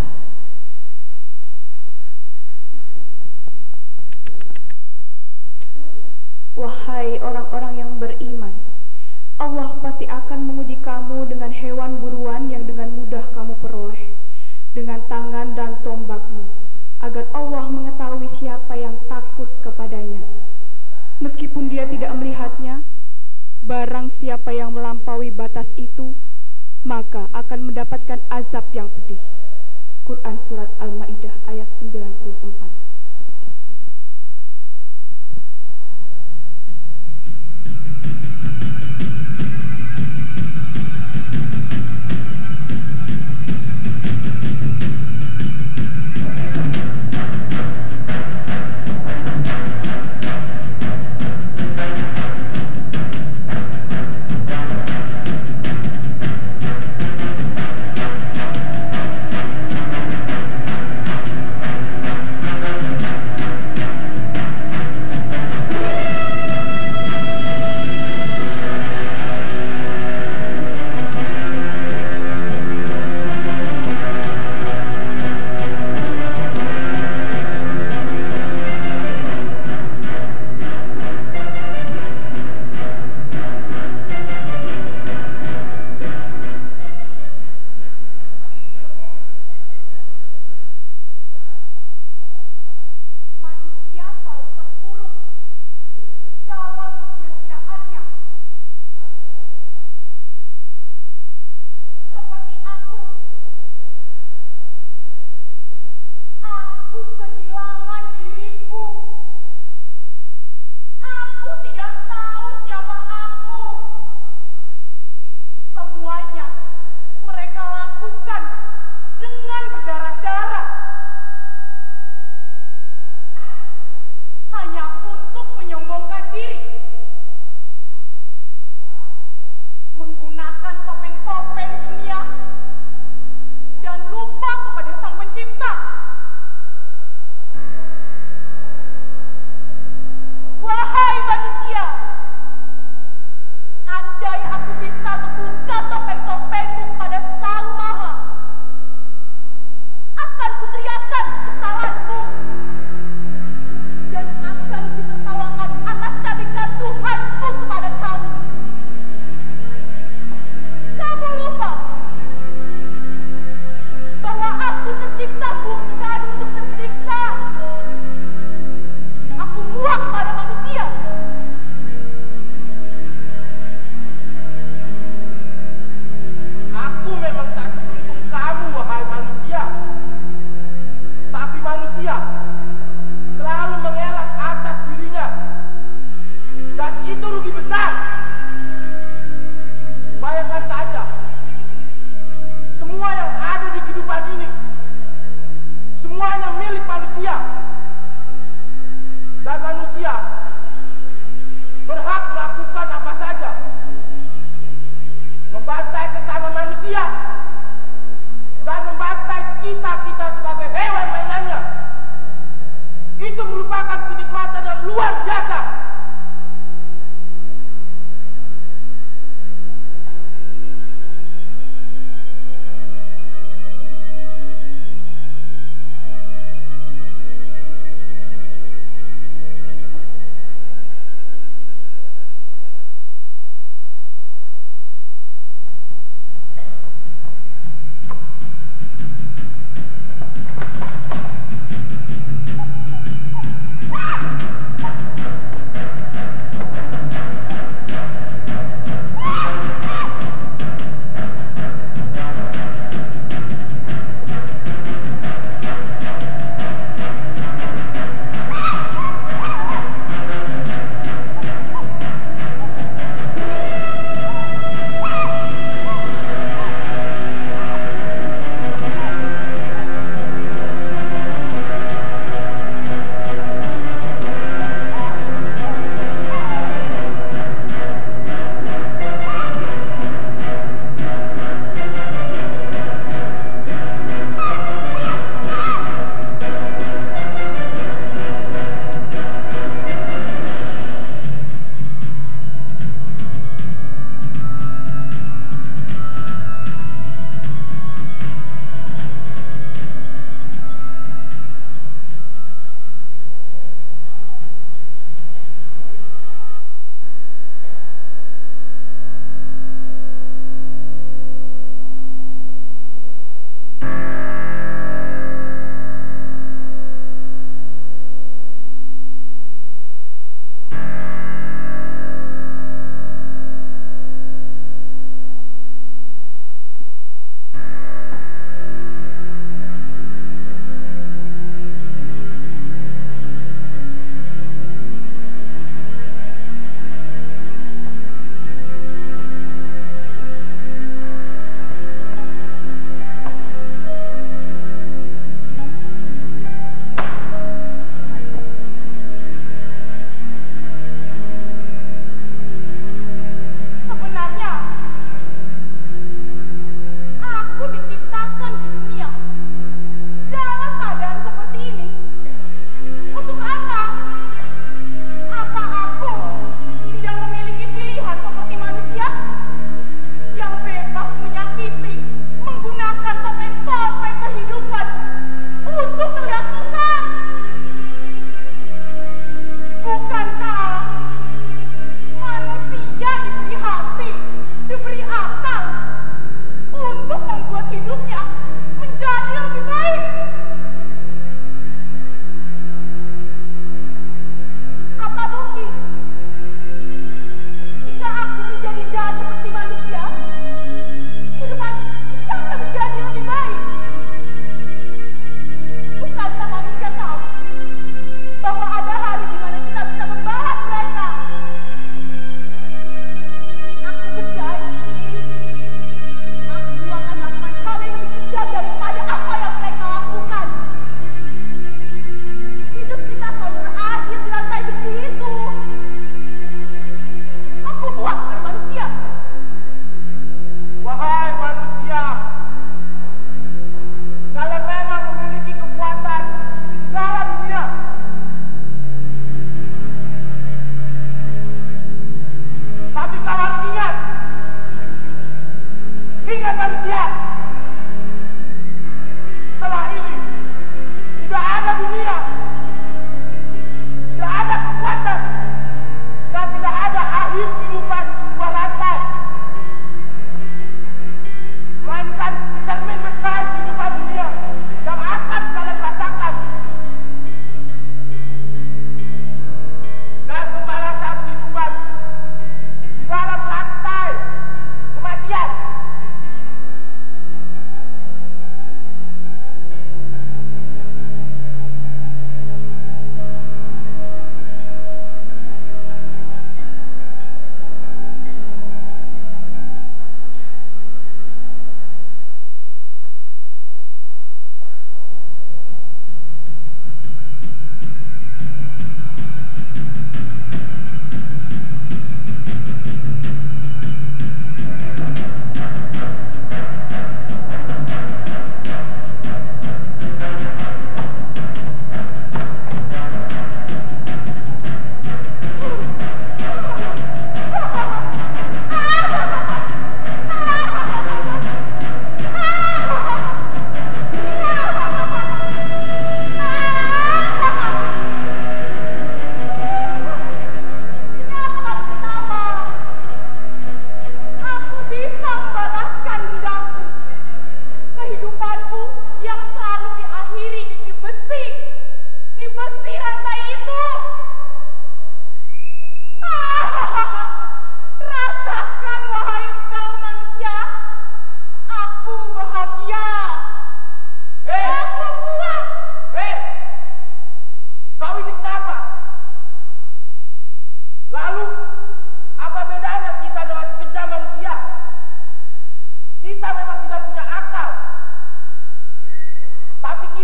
Wahai orang-orang yang beriman, Allah pasti akan menguji kamu dengan hewan buruan yang dengan mudah kamu peroleh, dengan tangan dan tombakmu, agar Allah mengetahui siapa yang takut kepadanya. Meskipun dia tidak melihatnya, barang siapa yang melampaui batas itu, maka akan mendapatkan azab yang pedih. Quran Surat Al-Ma'idah ayat 94.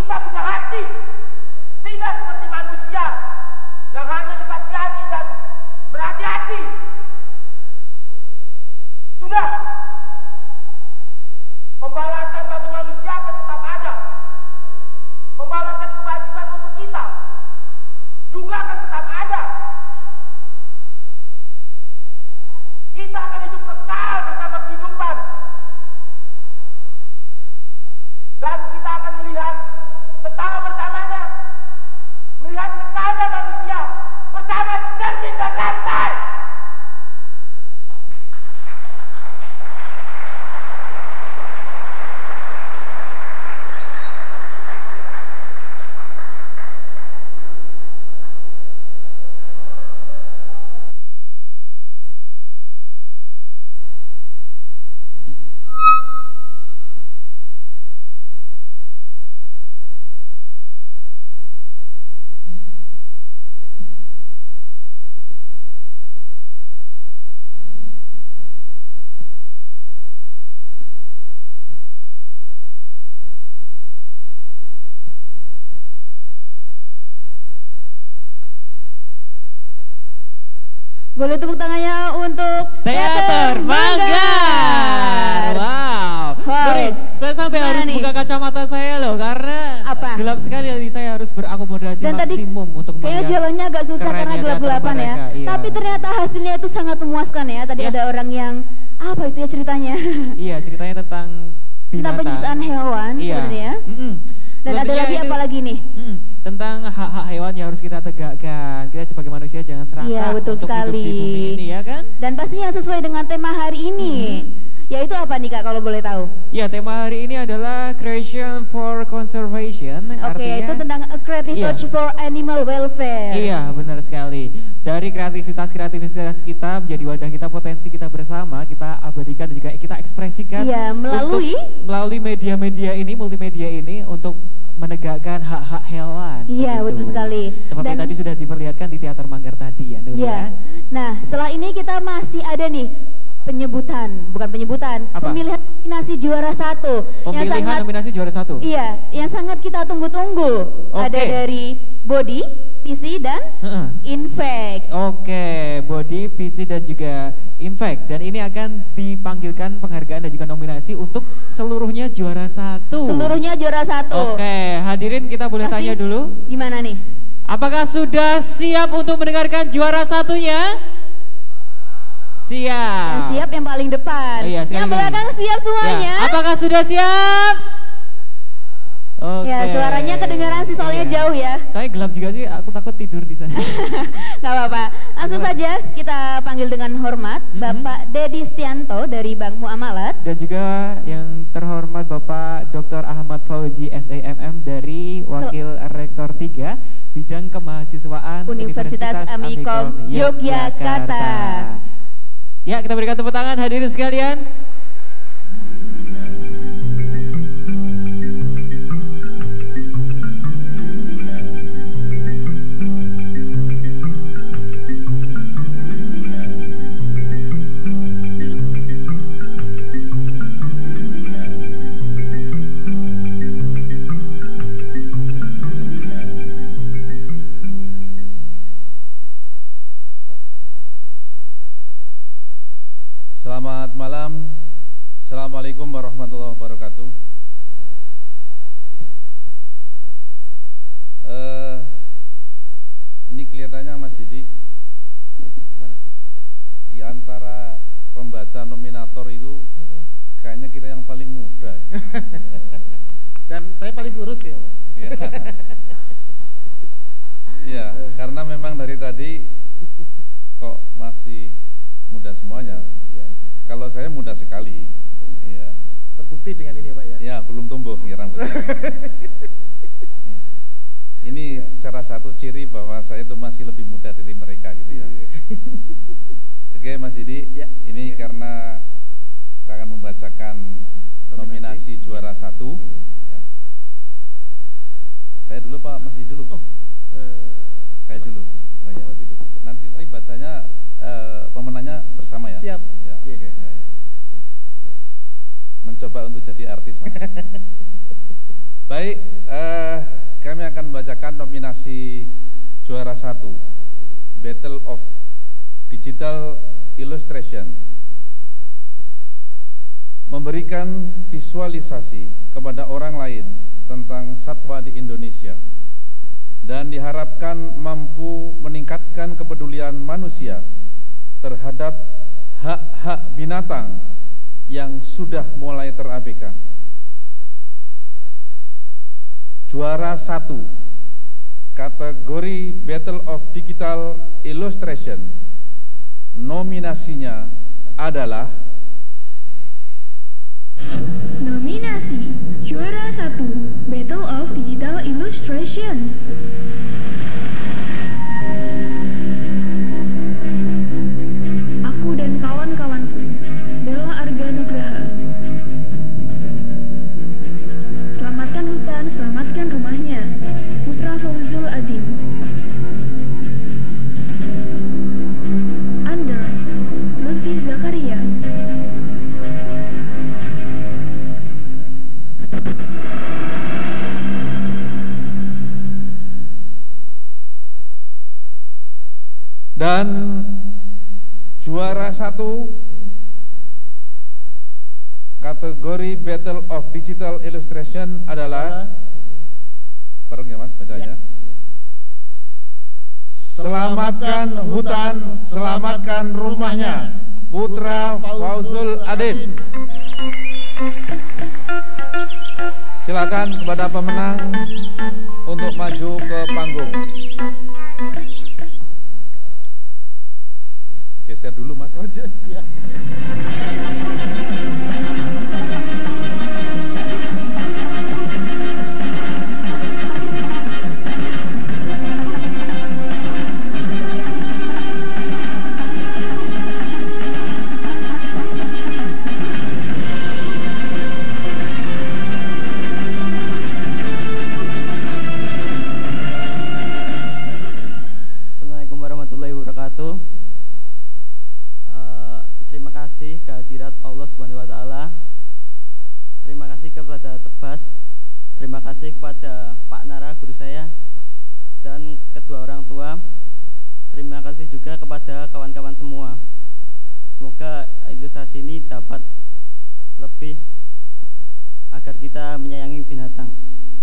kita punya hati. Tidak seperti manusia yang hanya dikasihani dan berhati-hati. Sudah. Pembalasan bagi manusia akan tetap ada. Pembalasan kebajikan untuk kita juga akan tetap ada. Kita akan hidup kekal bersama kehidupan. Dan kita akan melihat tertawa bersamanya. Melihat kekalnya manusia bersama cermin dan lantai. Boleh tepuk tangannya untuk Teater Manggar. Wow. Nuri, saya sampai harus buka kacamata saya loh karena gelap sekali, jadi saya harus berakomodasi Dan tadi maksimum untuk kayaknya melihat jalannya agak susah karena kerennya gelap-gelapan teater ya. mereka, iya. Tapi ternyata hasilnya itu sangat memuaskan ya. Tadi ada orang yang apa itu ya ceritanya? Iya, ceritanya tentang Tentang binatang. penyiksaan hewan Iya. sebenarnya. Dan ada Tentunya lagi itu- apa lagi nih? Tentang hak-hak hewan yang harus kita tegakkan. Kita sebagai manusia jangan serakah Iya, betul untuk hidup sekali. di bumi ini, ya kan? Dan pastinya sesuai dengan tema hari ini. Yaitu apa nih Kak kalau boleh tahu? Ya, tema hari ini adalah Creation for Conservation. Oke, artinya itu tentang a creative Iya. touch for animal welfare. Iya, benar sekali. Dari kreativitas kita menjadi wadah kita, potensi kita bersama, kita abadikan dan juga kita ekspresikan. Iya, melalui media-media ini, multimedia ini untuk menegakkan hak-hak hewan. Iya, betul sekali. Seperti Dan- tadi sudah diperlihatkan di Teater Manggar tadi ya, Nur, Iya. ya. Nah, setelah ini kita masih ada nih pemilihan nominasi juara 1 yang Pemilihan sangat nominasi juara 1. iya, yang sangat kita tunggu-tunggu. Ada Oke. dari Body, PC dan Infect. Oke, Body, PC dan juga Infect, dan ini akan dipanggilkan penghargaan dan juga nominasi untuk seluruhnya juara 1. Seluruhnya juara 1. Oke, hadirin kita boleh tanya dulu. Gimana nih? Apakah sudah siap untuk mendengarkan juara satunya? Siap. Yang siap yang paling depan. Iya, sekali yang lagi. belakang siap semuanya. Ya, apakah sudah siap? Oke. Ya, suaranya kedengaran sih soalnya Iya. jauh ya. Saya gelap juga sih, aku takut tidur di sana. Nggak apa-apa. Langsung saja kita panggil dengan hormat Bapak Dedi Stianto dari Bank Muamalat. Dan juga yang terhormat Bapak Dr. Ahmad Fauzi SAMM dari Wakil Rektor 3 Bidang Kemahasiswaan Universitas Amikom Yogyakarta. Ya, kita berikan tepuk tangan hadirin sekalian. Selamat malam. Assalamualaikum warahmatullahi wabarakatuh. Ini kelihatannya Mas Didi, Gimana? di antara pembaca nominator itu kayaknya kita yang paling muda ya. Dan saya paling kurus kayaknya, Pak. Iya. Iya, karena memang dari tadi kok masih muda semuanya. Iya, iya. Kalau saya muda sekali. Iya. Terbukti dengan ini ya, Pak ya. Ya, belum tumbuh ya rambutnya. Ya. Ini salah satu ciri bahwa saya itu masih lebih muda dari mereka gitu ya. Oke, Mas Didi, ini karena kita akan membacakan nominasi juara 1. Ya. Saya dulu Pak, Mas Didi dulu. Saya dulu. Oh, ya. Nanti bacanya pemenangnya bersama ya. Siap. Ya, oke. Baik. Ya. Mencoba untuk jadi artis, Mas. Baik, membacakan nominasi juara 1 Battle of Digital Illustration, memberikan visualisasi kepada orang lain tentang satwa di Indonesia dan diharapkan mampu meningkatkan kepedulian manusia terhadap hak-hak binatang yang sudah mulai terabaikan. Juara 1 kategori Battle of Digital Illustration, nominasinya adalah Nominasi juara 1 Battle of Digital Illustration. Aku dan kawan-kawanku, Bella Arga Nugraha. Selamatkan hutan, selamatkan rumahnya, Putra Fauzul Adim. Under Lutfi Zakaria. Dan juara 1 kategori Battle of Digital Illustration adalah, bareng ya Mas bacanya, Selamatkan Hutan, Selamatkan Rumahnya, Putra Fauzul Adim. Silakan kepada pemenang untuk maju ke panggung. Geser dulu Mas. Iya. Assalamualaikum warahmatullahi wabarakatuh. Terima kasih kehadirat Allah Subhanahu wa Ta'ala. Terima kasih kepada Tebas. Terima kasih kepada Pak Nara, guru saya, dan kedua orang tua. Terima kasih juga kepada kawan-kawan semua. Semoga ilustrasi ini dapat lebih agar kita menyayangi binatang.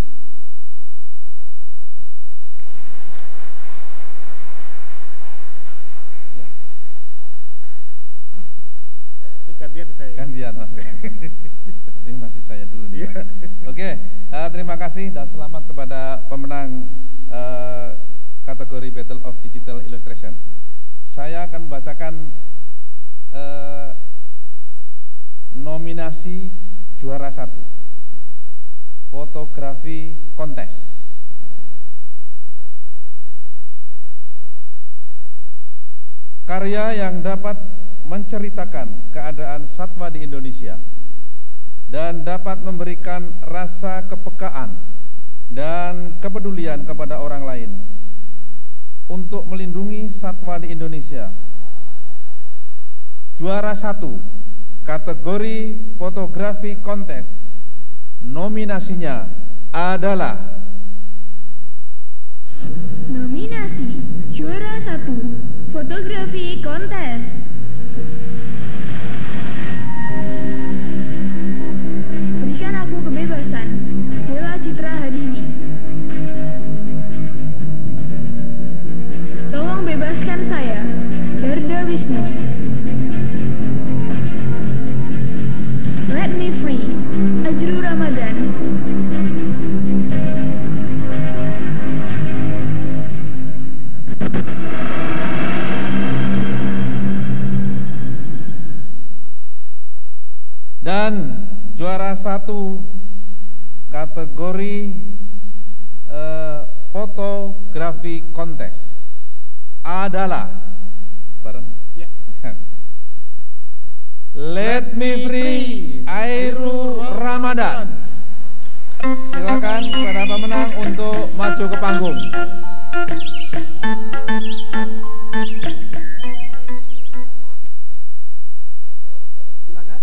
Gantian saya. Gantian, tapi masih saya dulu nih. Oke, terima kasih dan selamat kepada pemenang kategori Battle of Digital Illustration. Saya akan membacakan nominasi juara 1 fotografi kontes. Karya yang dapat menceritakan keadaan satwa di Indonesia dan dapat memberikan rasa kepekaan dan kepedulian kepada orang lain untuk melindungi satwa di Indonesia. Juara 1 kategori fotografi kontes, nominasinya adalah Nominasi juara 1 fotografi kontes. Berikan aku kebebasan, Bella Citra Hadini. Tolong bebaskan saya, Darda Wisnu. Let me free, Ajru Ramadan. Dan juara 1 kategori fotografi kontes adalah bareng ya. Let Me Free Airu Ramadan. Silakan kepada pemenang untuk maju ke panggung. Silakan.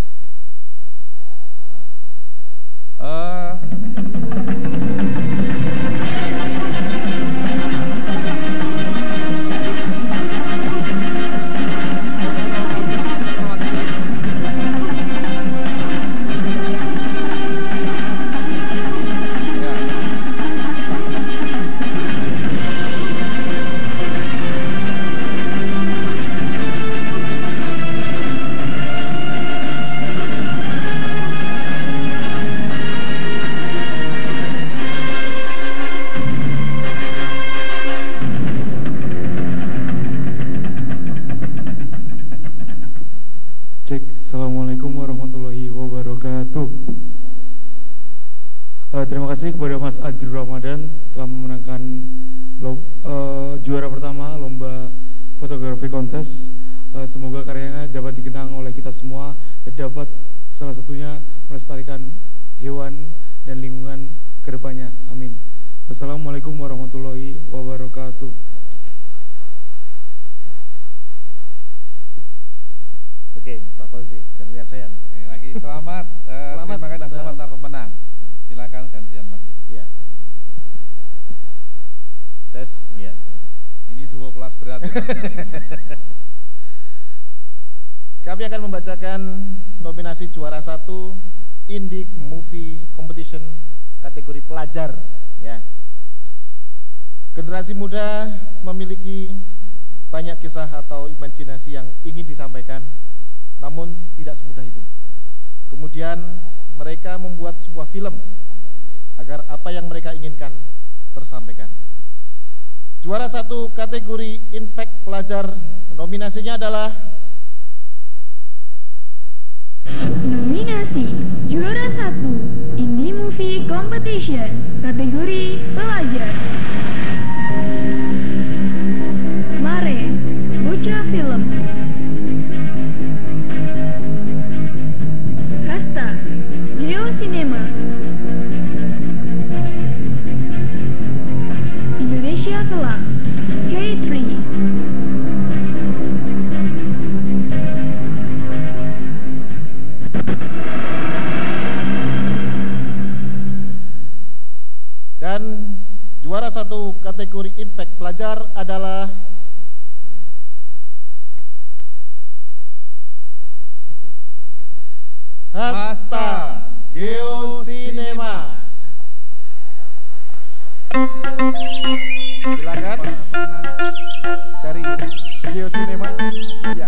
kepada Mas Ajrul Ramadan telah memenangkan juara pertama lomba fotografi kontes. Semoga karyanya dapat dikenang oleh kita semua dan dapat salah satunya melestarikan hewan dan lingkungan ke depannya. Amin. Wassalamualaikum warahmatullahi wabarakatuh. Oke, Pak Fauzi, gantian saya. Oke, lagi selamat. Terima kasih dan selamat tak pemenang. Silakan gantian Mas Didi. Iya. Tes, iya. Ini dua kelas berat. Ya, Mas. Kami akan membacakan nominasi juara 1 Indie Movie Competition kategori pelajar, ya. Generasi muda memiliki banyak kisah atau imajinasi yang ingin disampaikan, namun tidak semudah itu. Kemudian mereka membuat sebuah film agar apa yang mereka inginkan tersampaikan. Juara 1 kategori Infek Pelajar, nominasinya adalah Nominasi juara 1 Indie Movie Competition kategori pelajar. Mare, Bocah Film. Hasta, Geo Cinema. Indonesia Kelak, K3. Dan juara 1 kategori Infek Pelajar adalah Hasta Geo Cinema. Silakan dari Geo Cinema. Ya.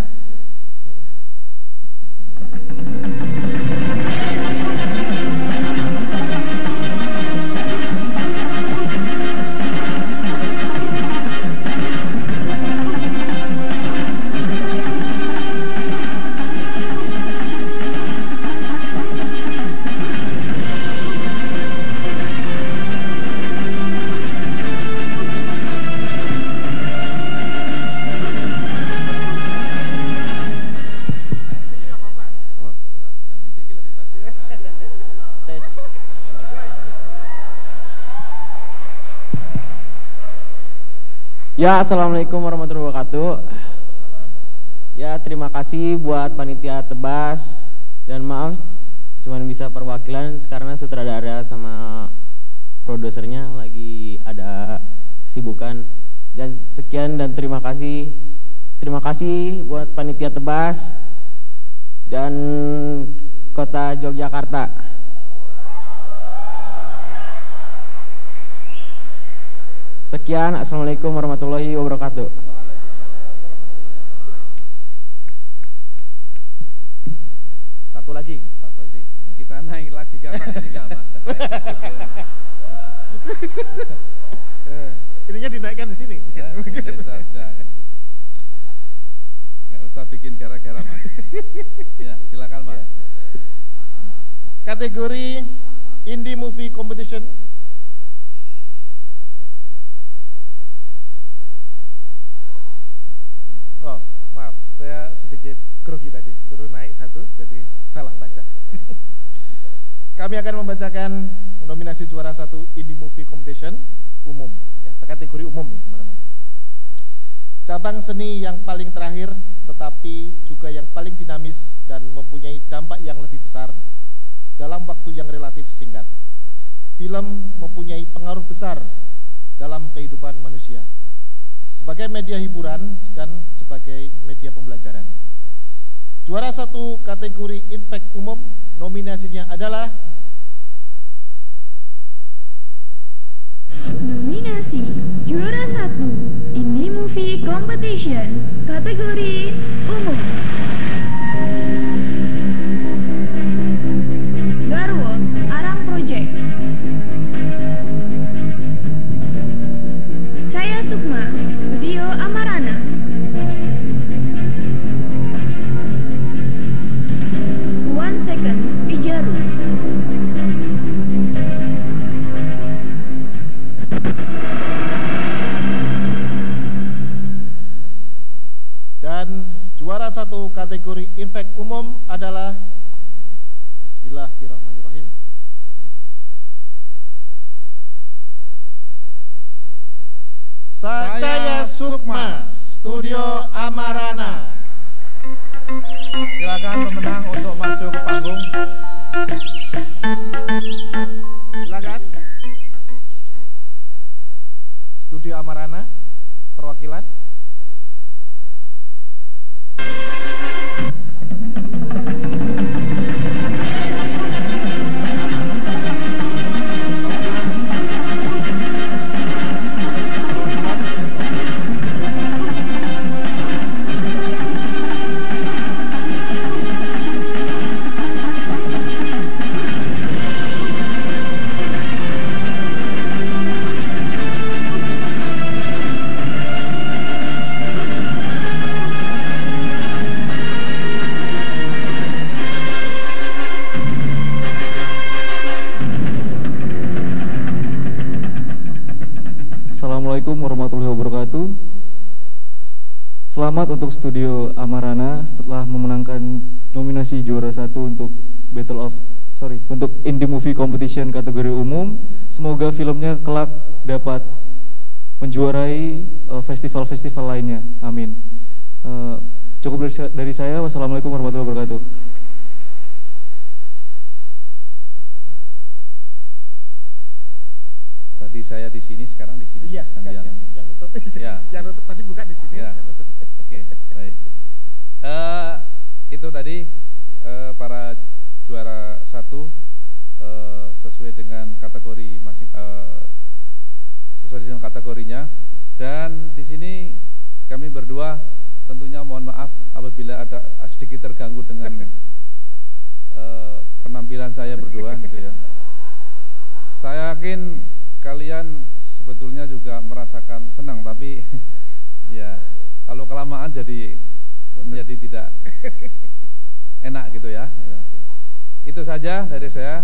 Ya, assalamualaikum warahmatullahi wabarakatuh. Ya, terima kasih buat panitia Tebas dan maaf cuman bisa perwakilan karena sutradara sama produsernya lagi ada kesibukan. Dan sekian dan terima kasih buat panitia Tebas dan Kota Yogyakarta. Sekian, assalamualaikum warahmatullahi wabarakatuh. Satu lagi, Pak Fauzi. Kita naik lagi ke atas ini enggak, Mas? Ininya dinaikkan di sini. Ya, boleh saja. Enggak usah bikin gara-gara, Mas. Ya, silakan, Mas. Kategori Indie Movie Competition. Oh, maaf, saya sedikit grogi tadi, suruh naik satu, jadi salah baca. Kami akan membacakan nominasi juara 1 Indie Movie Competition umum, ya, kategori umum ya, teman-teman. Cabang seni yang paling terakhir, tetapi juga yang paling dinamis dan mempunyai dampak yang lebih besar dalam waktu yang relatif singkat. Film mempunyai pengaruh besar dalam kehidupan manusia sebagai media hiburan dan sebagai media pembelajaran. Juara 1 kategori Infek umum, nominasinya adalah Nominasi juara 1 Indie Movie Competition kategori umum. Garwo Arang Project. Caya Sukma Studio Amarana. One Second Pijaru. Sukma, Studio Amarana. Silakan pemenang untuk maju ke panggung. Silakan. Studio Amarana, perwakilan. Assalamualaikum warahmatullahi wabarakatuh. Selamat untuk Studio Amarana setelah memenangkan nominasi juara 1 untuk untuk Indie Movie Competition kategori umum. Semoga filmnya kelak dapat menjuarai festival-festival lainnya. Amin. Cukup dari saya. Wassalamualaikum warahmatullahi wabarakatuh. Tadi saya di sini, sekarang di sini. Iya, gantian lagi. yang nutup. Ya. Yang nutup tadi buka di sini. Ya. Oke, baik. Itu tadi para juara 1 sesuai dengan kategori sesuai dengan kategorinya. Dan di sini kami berdua tentunya mohon maaf apabila ada sedikit terganggu dengan penampilan saya berdua gitu ya. Saya yakin kalian sebetulnya juga merasakan senang, tapi ya kalau kelamaan menjadi tidak enak gitu ya. Itu saja dari saya.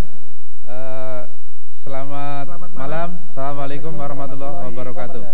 Selamat malam. Assalamualaikum warahmatullahi wabarakatuh.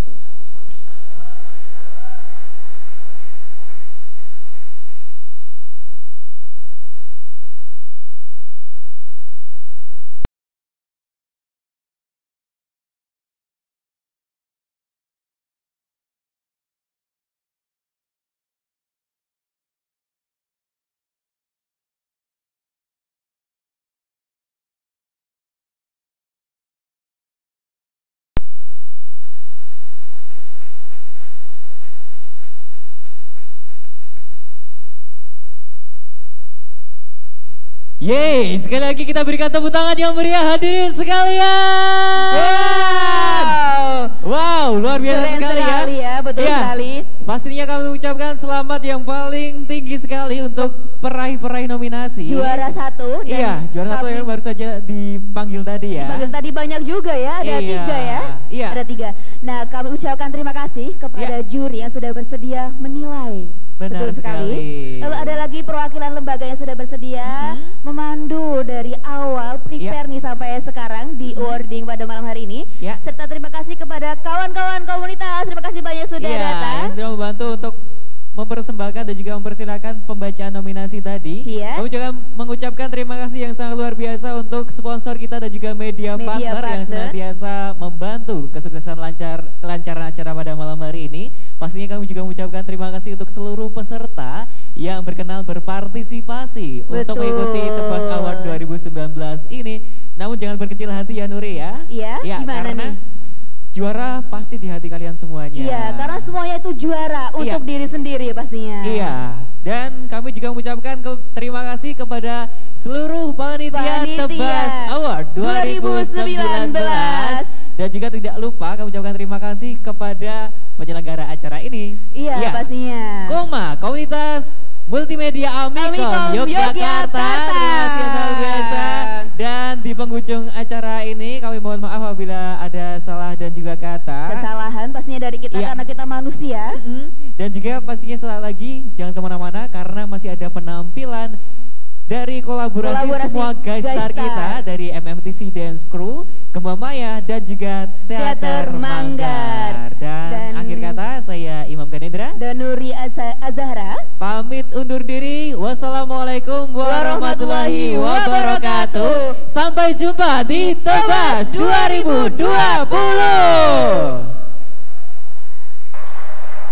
Yeay, sekali lagi kita berikan tepuk tangan yang meriah hadirin sekalian. Wow, luar biasa Keren sekali ya, betul sekali. Pastinya kami ucapkan selamat yang paling tinggi sekali untuk peraih-peraih nominasi. Juara 1. Iya, juara 1 yang baru saja dipanggil tadi ya. Dipanggil tadi banyak juga ya, ada 3 ya. Iya. Ada 3. Nah, kami ucapkan terima kasih kepada juri yang sudah bersedia menilai. Benar Betul sekali. Lalu ada lagi perwakilan lembaga yang sudah bersedia memandu dari awal prepare nih sampai sekarang di awarding pada malam hari ini. Serta terima kasih kepada kawan-kawan komunitas. Terima kasih banyak sudah datang. Yang sudah membantu untuk mempersembahkan dan juga mempersilahkan pembacaan nominasi tadi. Kami juga mengucapkan terima kasih yang sangat luar biasa untuk sponsor kita dan juga media partner yang senantiasa membantu kesuksesan kelancaran acara pada malam hari ini. Pastinya kami juga mengucapkan terima kasih untuk seluruh peserta yang berkenan berpartisipasi untuk mengikuti Tebas Award 2019 ini. Namun jangan berkecil hati ya Nuri ya. Iya, gimana karena nih? Juara pasti di hati kalian semuanya. Iya, karena semuanya itu juara untuk diri sendiri pastinya. Iya, dan kami juga mengucapkan terima kasih kepada seluruh panitia Tebas Award 2019. Dan juga tidak lupa kami ucapkan terima kasih kepada penyelenggara acara ini. Iya, pastinya. Komunitas Multimedia Amikom Yogyakarta. Terima kasih yang sangat biasa. Dan di penghujung acara ini kami mohon maaf apabila ada salah dan juga kata. Kesalahan pastinya dari kita karena kita manusia. Dan juga pastinya saat lagi jangan kemana-mana karena masih ada penampilan dari kolaborasi semua guys star kita dari MMTC Dance Crew, Gema Maya dan juga Teater Manggar. Dan akhir kata saya Imam Ganendra dan Nuri Azahra pamit undur diri. Wassalamualaikum warahmatullahi wabarakatuh. Sampai jumpa di Tebas 2020.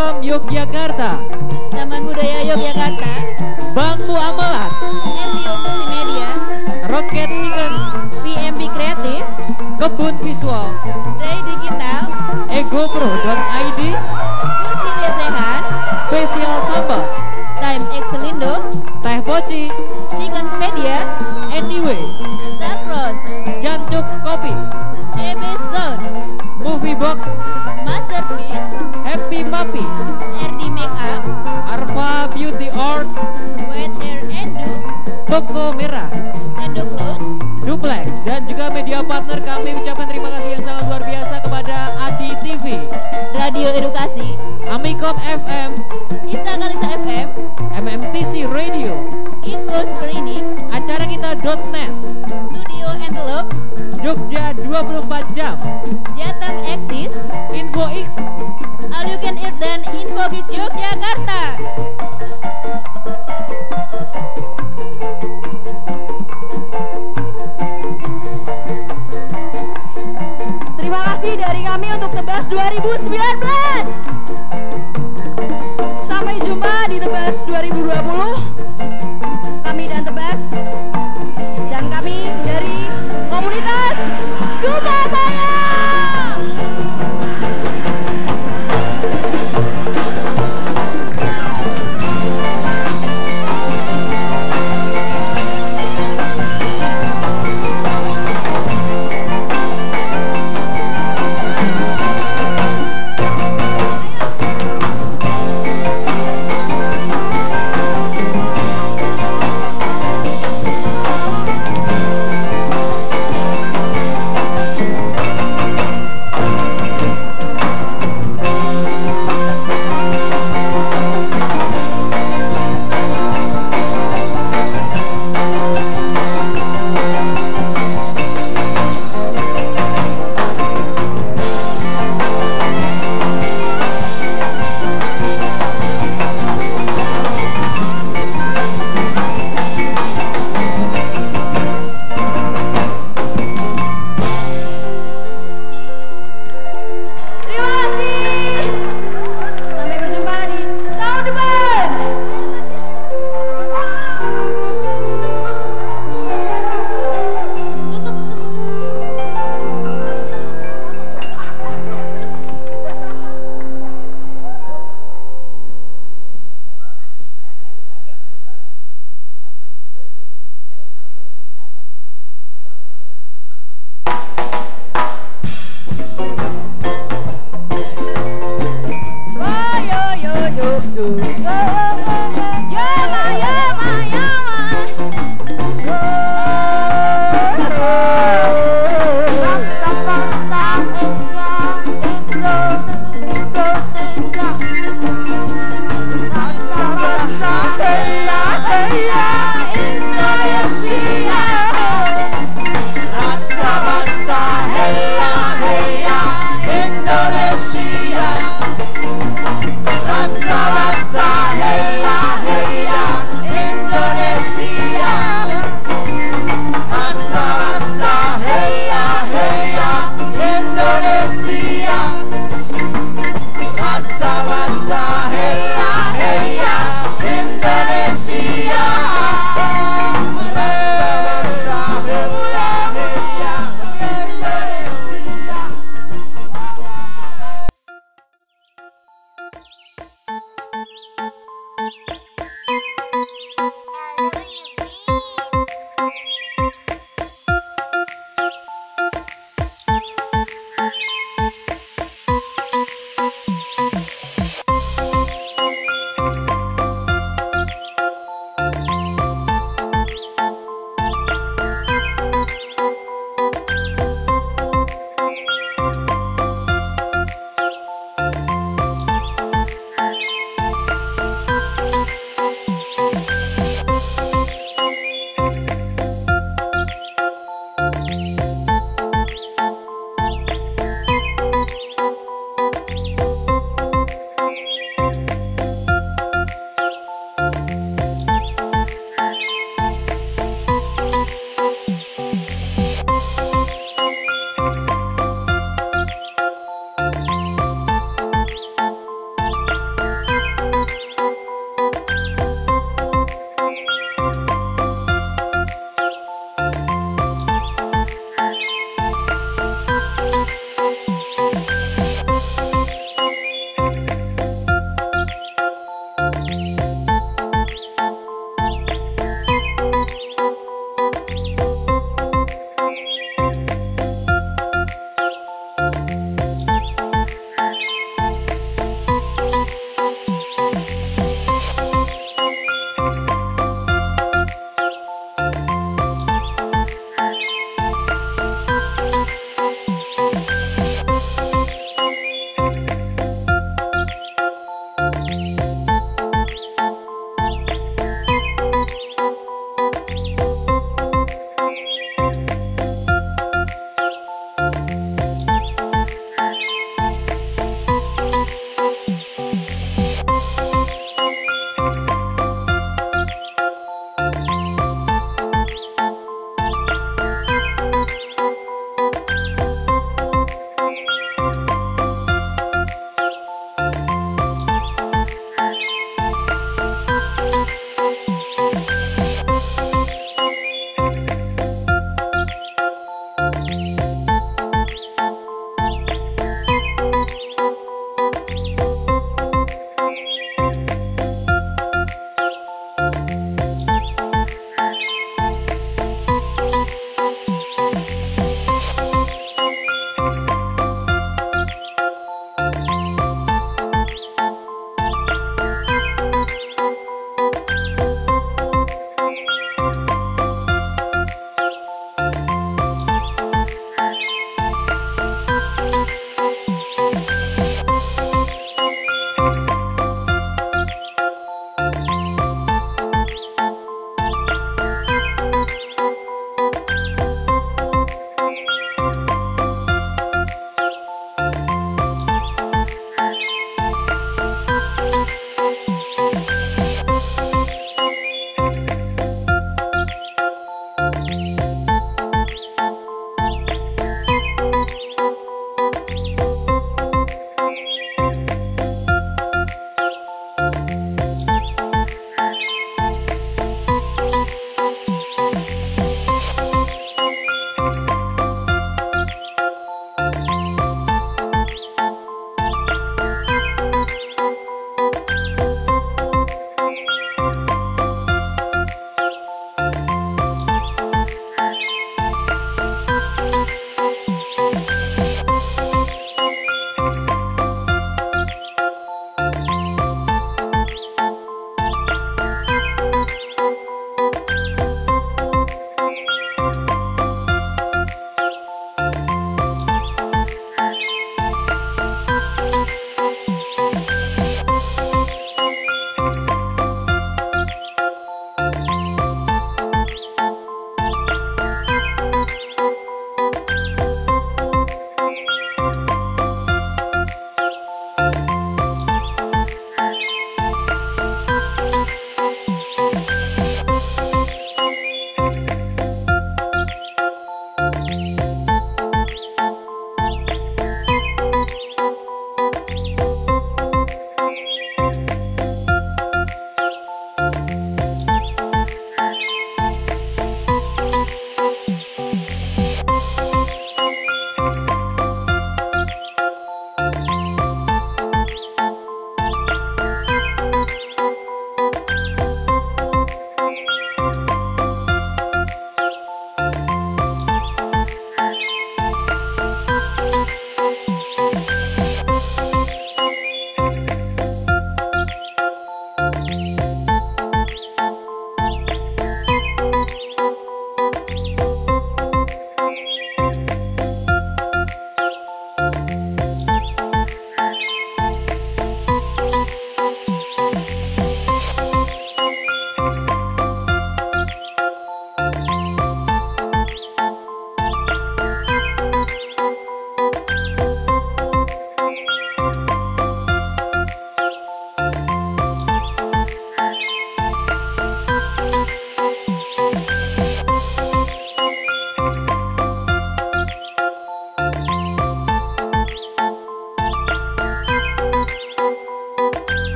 Amikom Yogyakarta, Taman Budaya Yogyakarta, Bank Muamalat, MBO Multimedia, Rocket Chicken, PMP Kreatif, Kebun Visual, Ray Digital, EgoPro.id, Kursi Lesehan, Spesial Sambal, Time Excelindo, Teh Poci, Chickenpedia, Anyway, Star Cross, Jancuk Kopi, CB Sound, Movie Box, Masterpiece, Happy Papi, RD Makeup, Arfa Beauty Art, White Hair Endo, Toko Merah, Endo Clothes, Duplex, dan juga media partner. Kami ucapkan terima kasih yang sangat luar biasa kepada Adi TV, Radio Edukasi, Amikom FM, Ista Kalisa FM, MMTC Radio, Info Screening, acara kita.net, Studio Antelope, Jogja 24 jam, Jatang Exis, Info X, All You Can Eat dan Info Geek Yogyakarta. Terima kasih dari kami untuk Tebas 2019. Sampai jumpa di Tebas 2020. Kami dan Tebas dan kami dari komunitas Gumamaya. Oh, yo, yo, yo, yo.